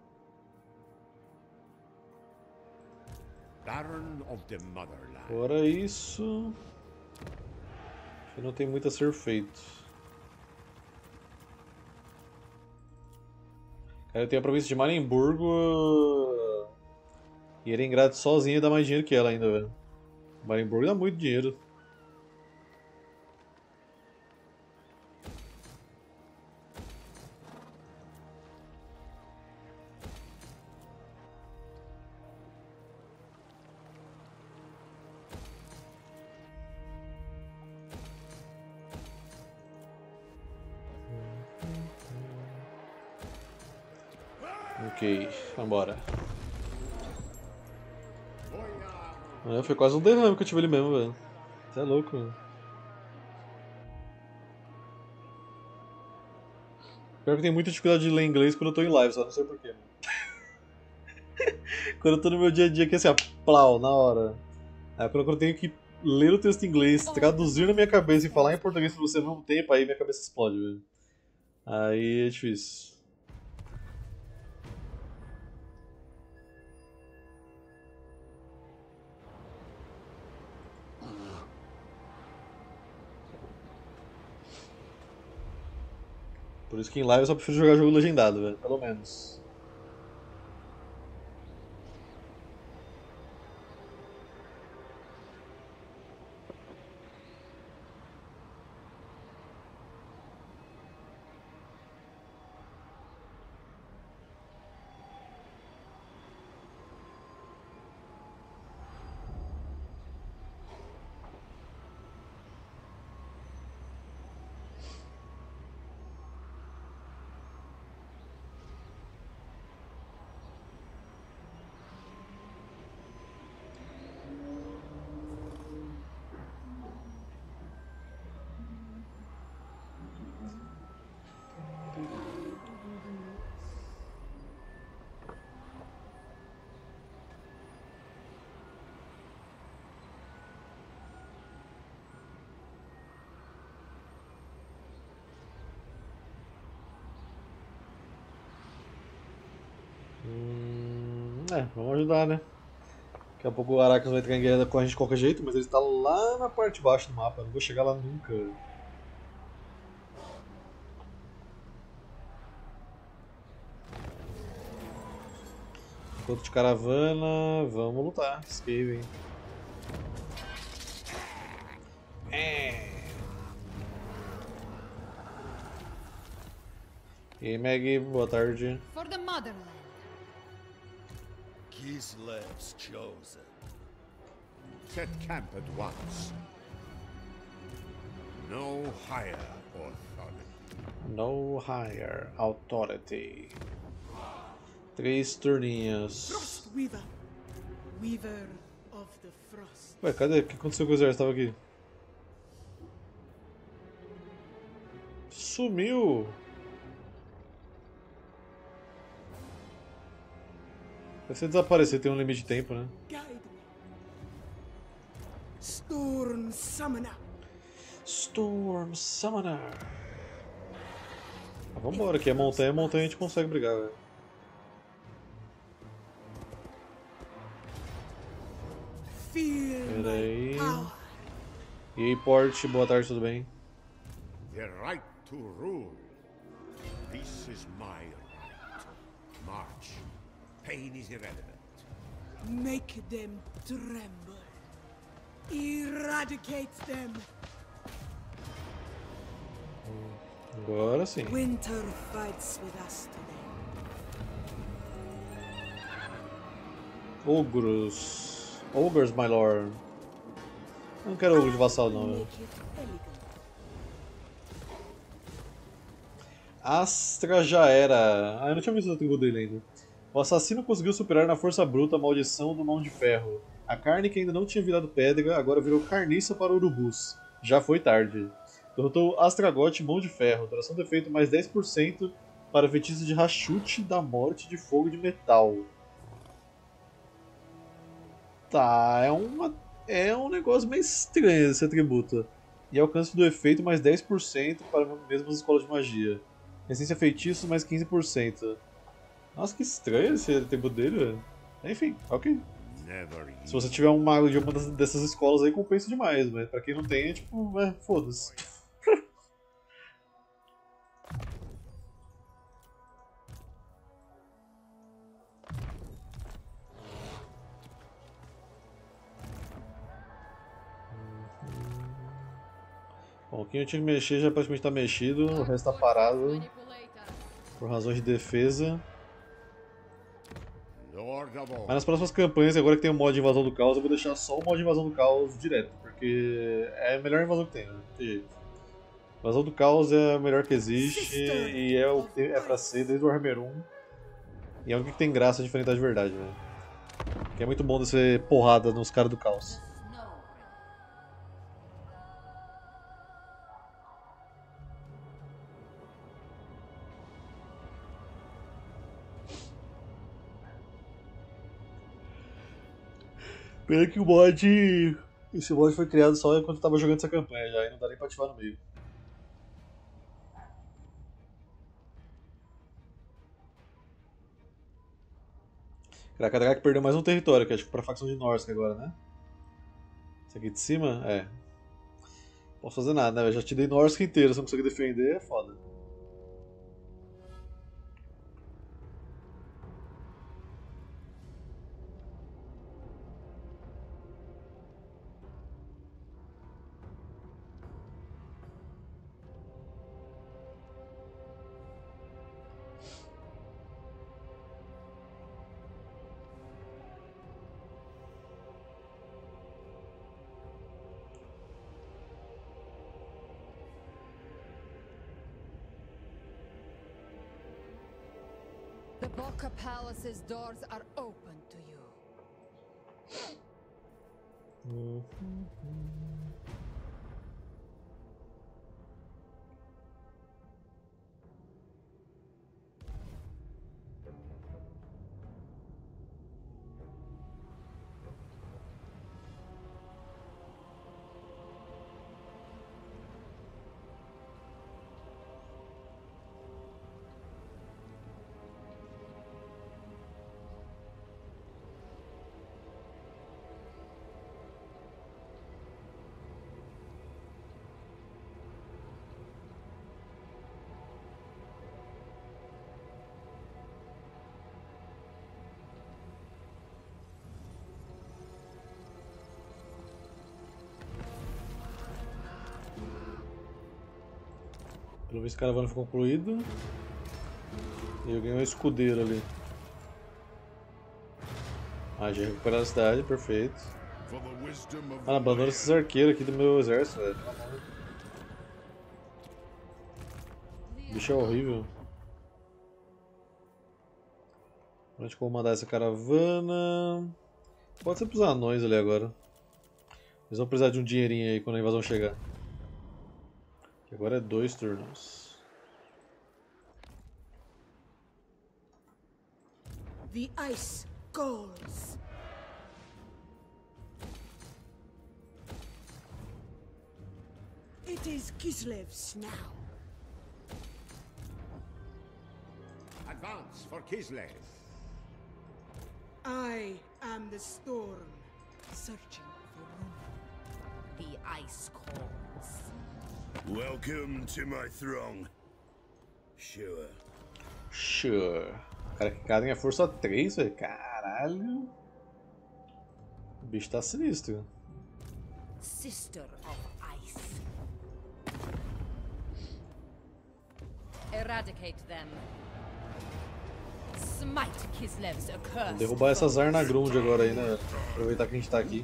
Baron of the Motherland. Fora isso... Acho que não tem muito a ser feito. Cara, eu tenho a província de Marienburgo... E Erengrad sozinha dá mais dinheiro que ela ainda, velho. Marienburgo dá muito dinheiro. Ok, vambora. É, foi quase um derrame que eu tive ali mesmo, velho. Você é louco, mano. Pior que tem muita dificuldade de ler inglês quando eu tô em live, só não sei porquê, mano. Quando eu tô no meu dia a dia aqui assim, ó, plau, na hora. Aí quando eu tenho que ler o texto em inglês, traduzir na minha cabeça e falar em português pra você ao mesmo tempo, aí minha cabeça explode, velho. Aí é difícil. Por isso que em live eu só prefiro jogar jogo legendado, velho, pelo menos. É, vamos ajudar, né? Daqui a pouco o Aracas vai entrar em guerra com a gente de qualquer jeito, mas ele está lá na parte de baixo do mapa, não vou chegar lá nunca. Enquanto de caravana, vamos lutar. Skaven. É. E aí, Maggie, boa tarde. For the motherland. Kislev's chosen. Set camp at once. No higher authority. No higher authority. Três turninhos. Frostweaver, Weaver of the Frost. Ué, cadê? O que aconteceu com o exército? Tava aqui. Sumiu! Vai ser desaparecer, tem um limite de tempo, né? Guide me. Storm Summoner. Storm Summoner. Ah, vambora, aqui é montanha, montanha a gente consegue brigar, velho. Feel Pera my aí. power. E aí, Port, boa tarde, tudo bem? The right to rule. This is my right. March. Pain is irrelevant. Make them tremble. Eradicate them. Agora sim. Winter fights with us today. Ogros. Ogres, my lord. Eu não quero ogro de vassalo, não, velho. Make it elegant. Astra já era. Ah, eu não tinha visto o atributo dele ainda. O assassino conseguiu superar na força bruta a maldição do Mão de Ferro. A carne que ainda não tinha virado pedra, agora virou carniça para urubus. Já foi tarde. Derrotou Astragote Mão de Ferro. Duração do efeito mais dez por cento para feitiço de rachute da morte de fogo de metal. Tá, é uma. É um negócio meio estranho esse atributo. E alcance do efeito mais dez por cento para mesmas escolas de magia. Resistência a feitiços mais quinze por cento. Nossa, que estranho esse atributo dele, velho. Enfim, ok. Never Se você tiver um mago de uma das- dessas escolas aí, compensa demais, mas pra quem não tem, é tipo, é, foda-se. Bom, quem eu tinha que mexer já praticamente tá mexido, o resto tá parado Manipulator. por razões de defesa. Lord of all. Mas nas próximas campanhas, agora que tem o mod de invasão do caos, eu vou deixar só o mod de invasão do caos direto, porque é a melhor invasão que tem, né? Não tem jeito. Invasão do caos é a melhor que existe e é o que tem- é pra ser desde o Warhammer um. E é o que tem graça de enfrentar de verdade, né? Que é muito bom descer porrada nos caras do caos. Snow. Pena que o mod. Esse mod foi criado só enquanto eu tava jogando essa campanha já, e não dá nem pra ativar no meio. Krakadrak perdeu mais um território, que acho que pra facção de Norsk agora, né? Esse aqui de cima? É. Não posso fazer nada, né? Eu já te dei Norsk inteiro, se não conseguir defender, é foda. The Boca Palace's doors are open to you. Pelo visto, a caravana foi concluída. E eu ganhei um escudeiro ali. Ah, já recuperaram a cidade, perfeito. Ah, abandona esses arqueiros aqui do meu exército, velho. O bicho é horrível. Onde que eu vou mandar essa caravana? Pode ser pros anões ali agora. Eles vão precisar de um dinheirinho aí quando a invasão chegar. Que agora é dois turnos. The ice calls. It is Kislev's now. Advance for Kislev. I am the storm, searching for room. The ice calls. Welcome to my throng. Sure. Sure. Cara, que cara é força três, velho. Caralho. O bicho tá sinistro. Sister of ice. Eradicate them. Smite Kislev's accursed. Derrubar essa Zarnagrund agora aí, né? Aproveitar que a gente tá aqui.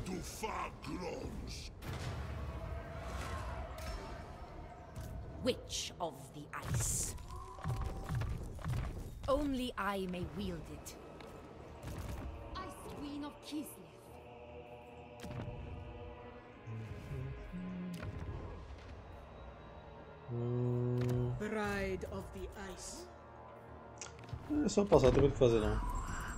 Witch of the ice. Only I may wield it. Ice Queen of Kislev. Hum... Bride of the ice. É só passar, não tem muito o que fazer não.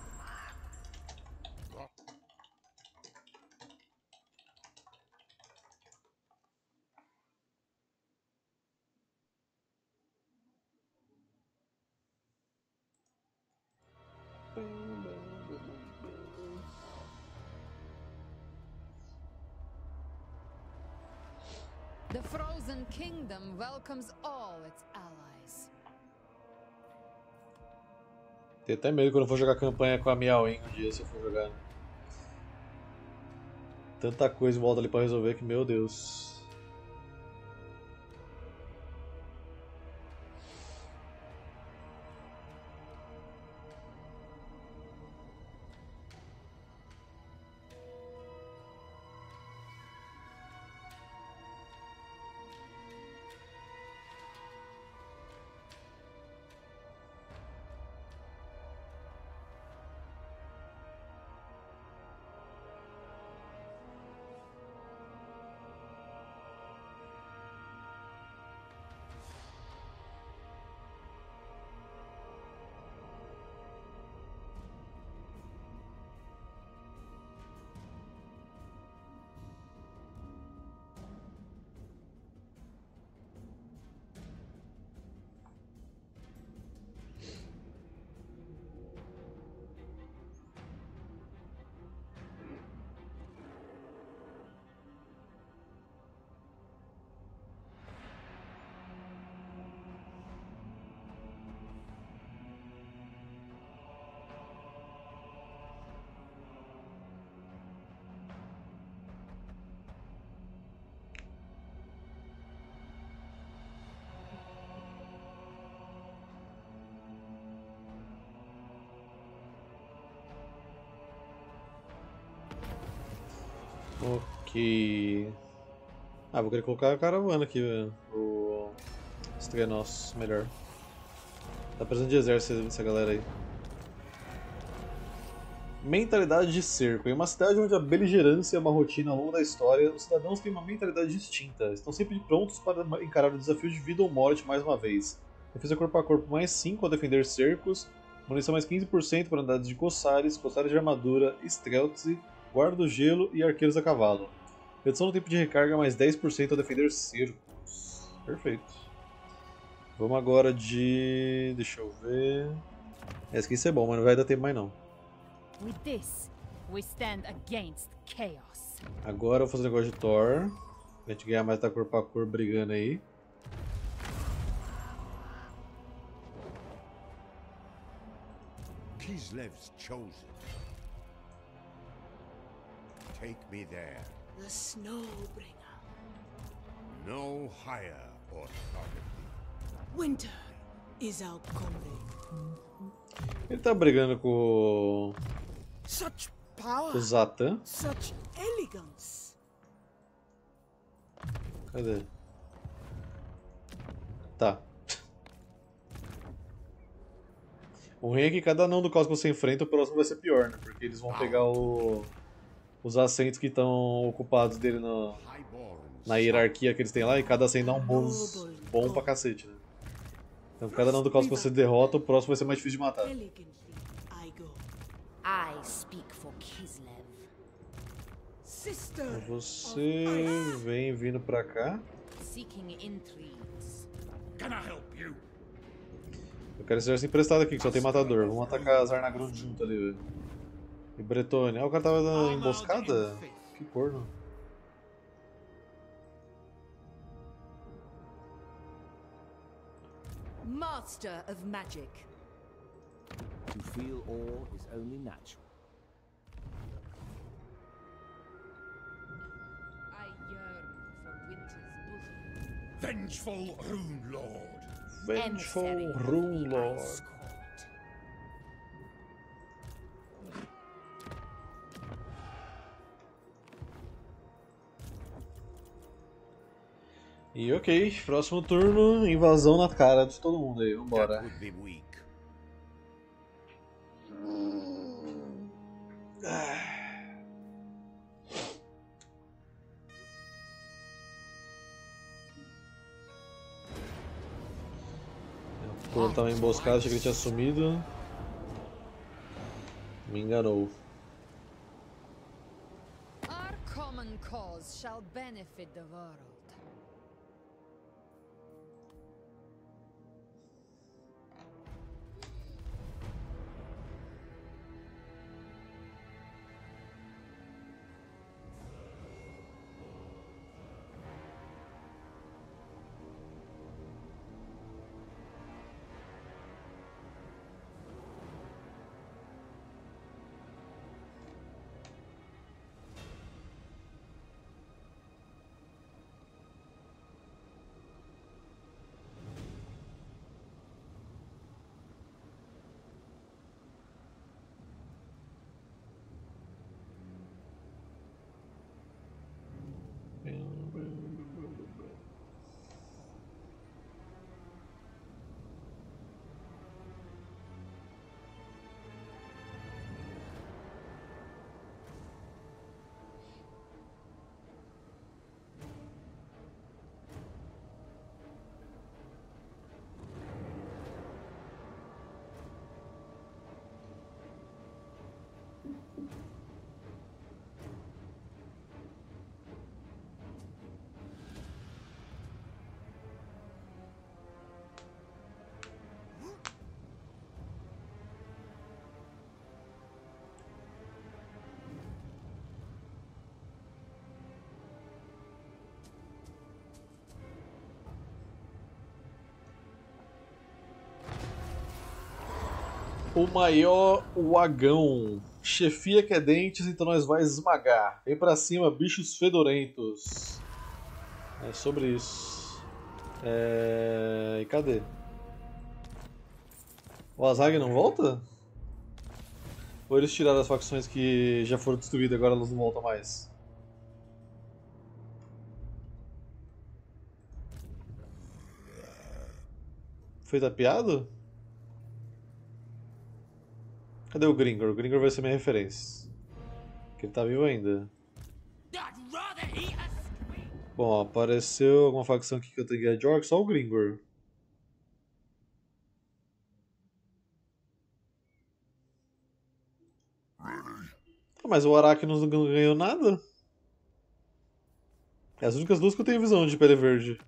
The Frozen Kingdom welcomes all its allies. Tenho até medo quando eu for jogar campanha com a Miaoin um dia, se eu for jogar. Tanta coisa em volta ali pra resolver que, meu Deus. Ok. Ah, vou querer colocar a caravana aqui, velho. O Strenos, melhor. Tá precisando de exército essa galera aí. Mentalidade de cerco. Em uma cidade onde a beligerância é uma rotina ao longo da história, os cidadãos têm uma mentalidade distinta. Estão sempre prontos para encarar o desafio de vida ou morte mais uma vez. Defesa corpo a corpo mais cinco ao defender cercos. Munição mais quinze por cento para unidades de corsários, corsários de armadura, stealth, guarda do gelo e arqueiros a cavalo. Redução no tempo de recarga mais dez por cento ao defender cercos. Perfeito. Vamos agora de... deixa eu ver... Esse aqui é bom, mas não vai dar tempo mais não. With this, we stand against chaos. Agora eu vou fazer um negócio de Thor. Pra gente ganhar mais da corpo a corpo brigando aí. Kislev's chosen. Take me there. The Snowbringer. No higher authority. Winter is our coming. Ele tá brigando com Such power, o Zatan. such elegance. Cadê? Tá. O ruim é que cada anão do caos que você enfrenta, o próximo vai ser pior, né? Porque eles vão pegar o, os assentos que estão ocupados dele na, na hierarquia que eles têm lá, e cada assento dá um bônus bom pra cacete, né? Então cada anão do caos que você derrota, o próximo vai ser mais difícil de matar. Elegantly I go. I speak for Kislev. Sister Você vem vindo pra cá. Seeking intrigues. Can I help you? Eu quero esse exército emprestado aqui, que só tem matador. Vamos atacar as Arnagrund junto ali, velho. E Bretônia. Ah, o cara tava dando emboscada? Que corno. Master of magic. To feel awe is only natural. I yearn for winter's bosom. Vengeful Rune Lord. Vengeful Emissary of Rune the Lord. Ice Court. E ok, próximo turno, invasão na cara de todo mundo aí, That vambora. would be weak. O Cor tava emboscado, achei que ele tinha sumido. Me enganou. Our common cause shall benefit the world. O maior Wagão. Chefia que é dentes, então nós vai esmagar. Vem pra cima, bichos fedorentos. É sobre isso. É... E cadê? O Azag não volta? Ou eles tiraram as facções que já foram destruídas e agora elas não voltam mais? Foi tapeado? Cadê o Gringor? O Gringor vai ser minha referência. Porque ele tá vivo ainda. Bom, apareceu alguma facção aqui que eu tenho que ir de Orc? Só o Gringor. Ah, mas o Arachnos não ganhou nada? É as únicas duas que eu tenho visão de pele verde.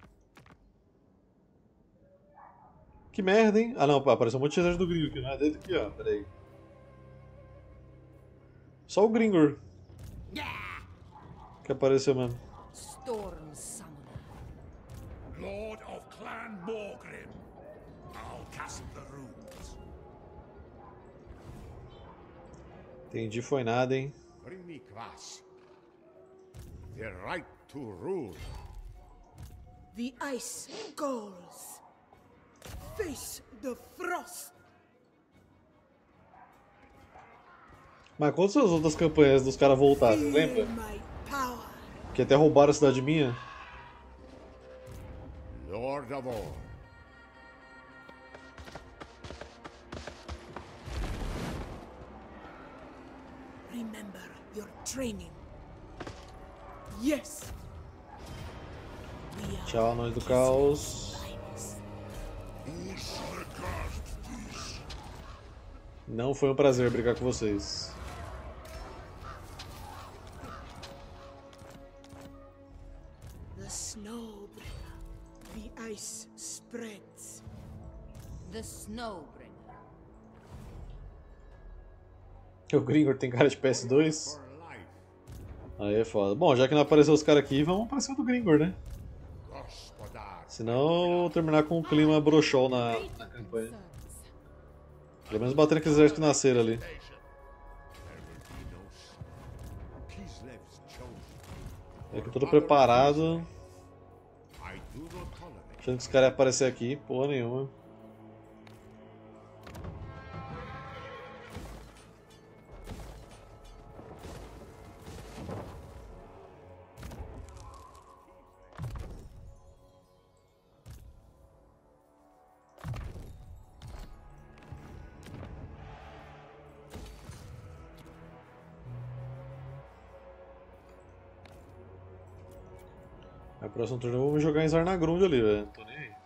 Que merda, hein? Ah não, pá, apareceu um monte de exército do Gringor aqui, não é dele aqui, ó, pera aí. Só o Gringor que apareceu mesmo. Storm Summoner. Lord of Clan Morgrim. I'll cast the runes. Entendi, foi nada, hein? Bring me Kvass. The right to rule. The ice calls. Face the frost. Mas quantas as outras campanhas dos caras voltaram, Feel lembra? my power. Que até roubaram a cidade minha. Lord of all. Remember your training. Yes. We are Tchau, Anões do Caos. Não foi um prazer brincar com vocês. the snow bringer. The ice spreads. The Snowbringer. O Gringor tem cara de P S dois? For life. Aí é foda. Bom, já que não apareceu os caras aqui, vamos aparecer o do Gringor, né? Gospodar. Senão eu vou terminar com um clima broxol na, na campanha. Pelo menos bater aqueles exércitos que nasceram ali. There will be no snow. Kislev's chosen. Aqui tudo preparado. I do not tolerate. Achando que os caras iam aparecer aqui, porra nenhuma. A próxima turno eu vou me jogar em Zarnagrund ali, velho. Tô nem aí.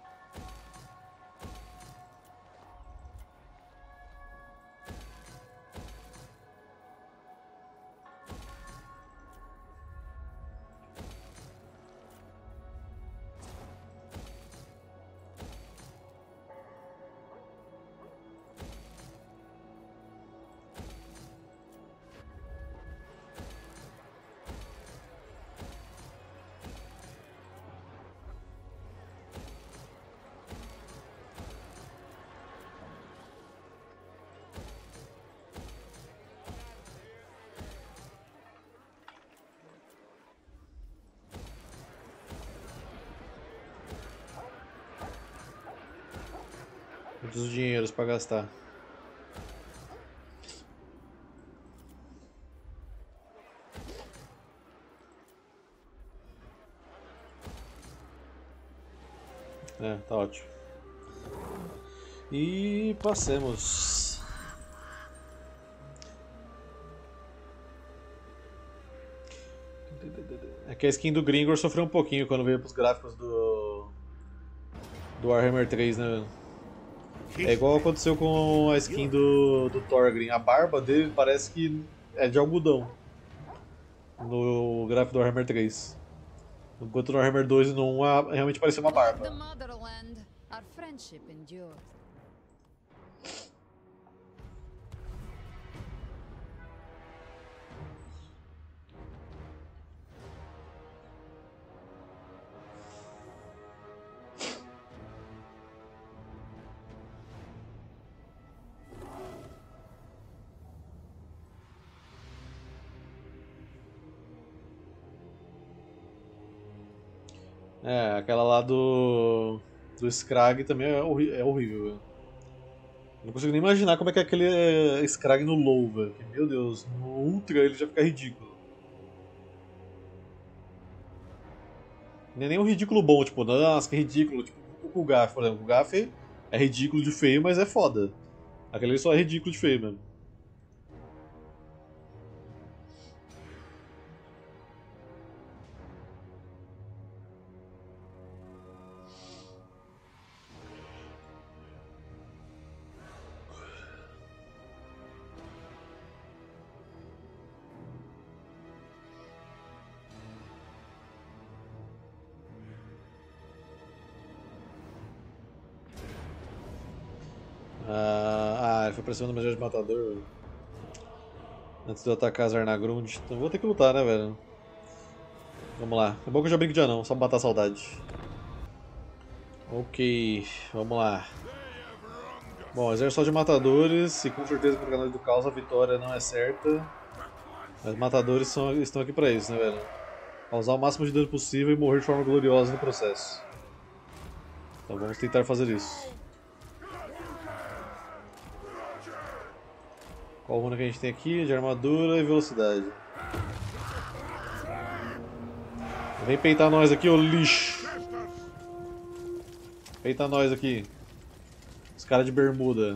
Muitos dinheiros pra gastar. É, tá ótimo. E passemos. É que a skin do Gringor sofreu um pouquinho quando veio pros gráficos do do Warhammer três, né? É igual aconteceu com a skin do, do Thorgrim. A barba dele parece que é de algodão no gráfico do Warhammer três. Enquanto no Warhammer dois e no um a- realmente parecia uma The barba. motherland, our friendship endures. É, aquela lá do do Skrag também é, horri- é horrível, velho. Eu não consigo nem imaginar como é que é aquele é, Skrag no low, velho. Que, meu Deus, no Ultra ele já fica ridículo. Nem nem um ridículo bom, tipo, nossa, que ridículo. Tipo, o Kugaf, por exemplo. O Kugaf é ridículo de feio, mas é foda. Aquele ali só é ridículo de feio mesmo. Ah, ah, ele foi pra cima do meu de matador antes de eu atacar Zarnagrund. Então vou ter que lutar, né, velho? Vamos lá. É bom que eu já brinco de anão, só pra matar a saudade. Ok, vamos lá. Bom, exército só de matadores e com certeza para o canal do caos a vitória não é certa. Mas matadores são, estão aqui pra isso, né, velho? Causar o máximo de dano possível e morrer de forma gloriosa no processo. Então vamos tentar fazer isso. Qual runa que a gente tem aqui? De armadura e velocidade. Vem peitar nós aqui, ô lixo! Peita nós aqui. Os caras de bermuda.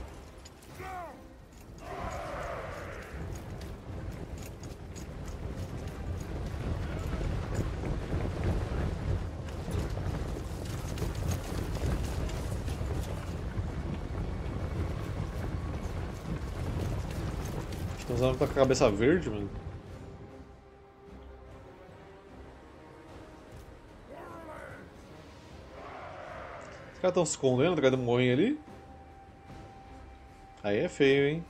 Estão usando com a cabeça verde, mano. Os caras estão se escondendo atrás do morrinho ali. Aí é feio, hein?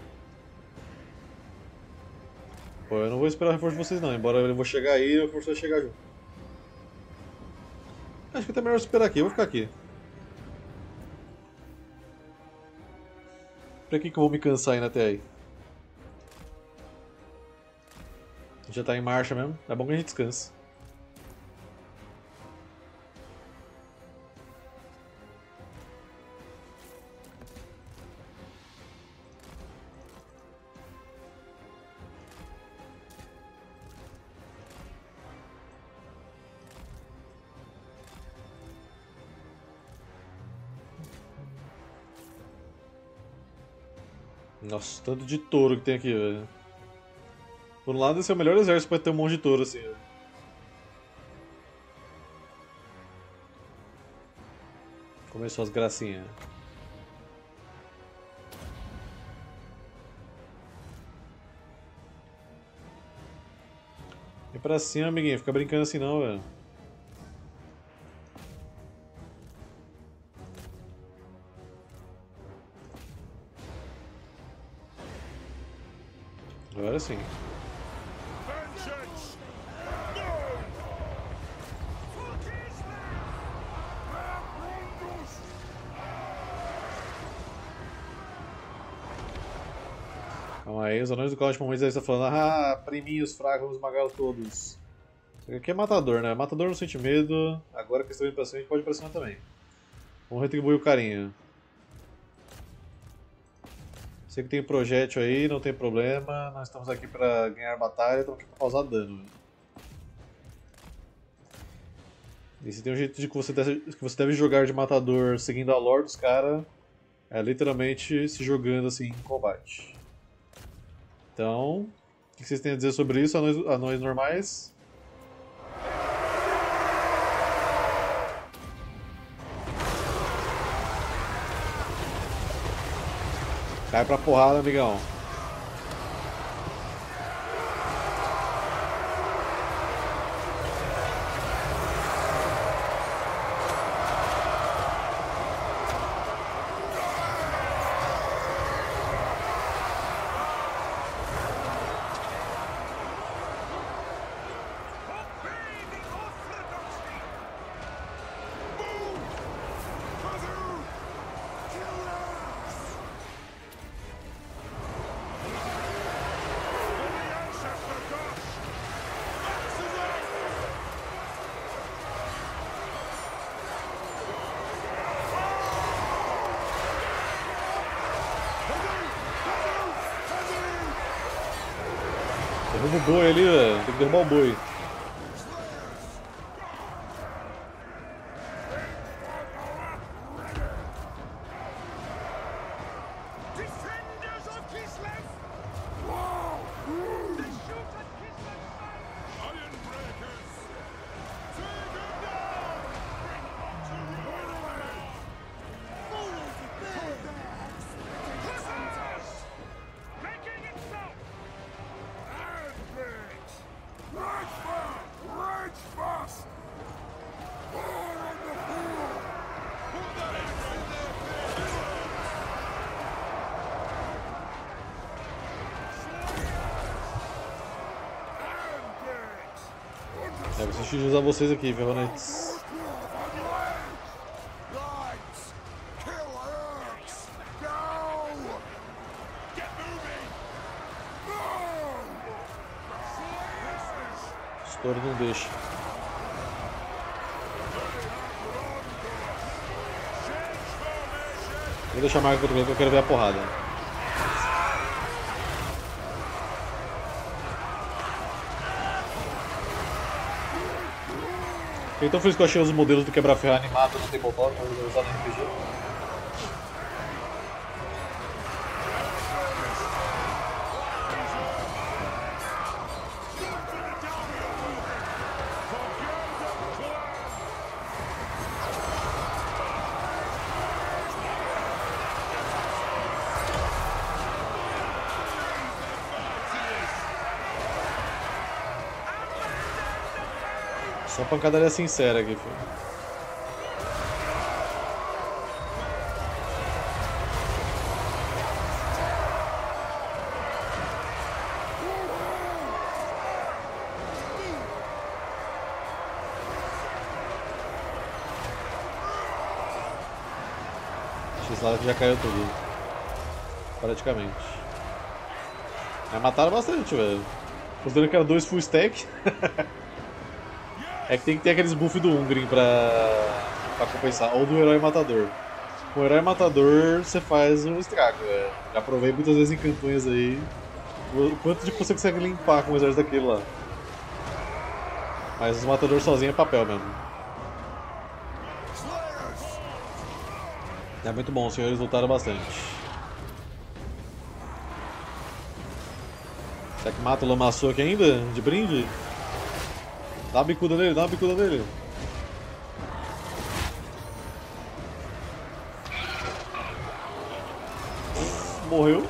Pô, eu não vou esperar o reforço de vocês não, embora eu vou chegar aí e o reforço vai chegar junto. Acho que é melhor esperar aqui, eu vou ficar aqui. Pra que que eu vou me cansar indo até aí? Já tá em marcha mesmo, é bom que a gente descanse. Nossa, tanto de touro que tem aqui, velho. Por um lado, esse é o melhor exército pra ter um monte de touro assim, velho. Começou as gracinhas. Vem pra cima, amiguinho. Fica brincando assim não, velho. Agora sim. Calma aí, os anões do Cláudio Momentos estão falando, ah, priminhos fracos, vamos esmagá-los todos. Isso aqui é matador, né? Matador não sente medo, agora que eles estão indo pra cima, a gente pode ir pra cima também. Vamos retribuir o carinho. Sei que tem projétil aí, não tem problema, nós estamos aqui pra ganhar batalha, estamos aqui pra causar dano. E se tem um jeito de que você deve, que você deve jogar de matador seguindo a lore dos caras, é literalmente se jogando assim em combate. Então, o que vocês têm a dizer sobre isso, anões, anões normais? Cai pra porrada, amigão. Derruba o boi ali, velho. Tem que derrubar o boi. É, preciso de usar vocês aqui, ferronetes. Estouro não deixa. Vou deixar a marca que eu quero ver a porrada. Fiquei tão feliz que eu achei os modelos do quebra-ferro animado no tabletop, mas eu vou usar no R P G. Só pancadaria sincera aqui, filho. X-Life já caiu tudo. Praticamente. Mas mataram bastante, velho. Considerando que era dois full stack. É que tem que ter aqueles buffs do Ungrim pra, pra compensar, ou do Herói Matador. Com o Herói Matador você faz um estrago, velho. Já provei muitas vezes em campanhas aí o quanto de você consegue limpar com o exército daquele lá. Mas o Matador sozinho é papel mesmo. É muito bom, os senhores lutaram bastante. Será que mata o Lamassu aqui ainda? De brinde? Dá uma bicuda nele, dá uma bicuda nele. Morreu.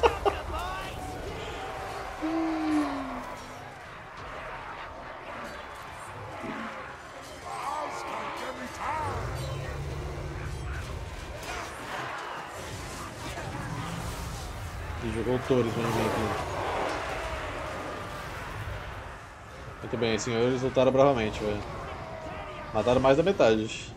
E jogou touros no inimigo aqui. Muito bem, senhores lutaram bravamente, velho. Mataram mais da metade.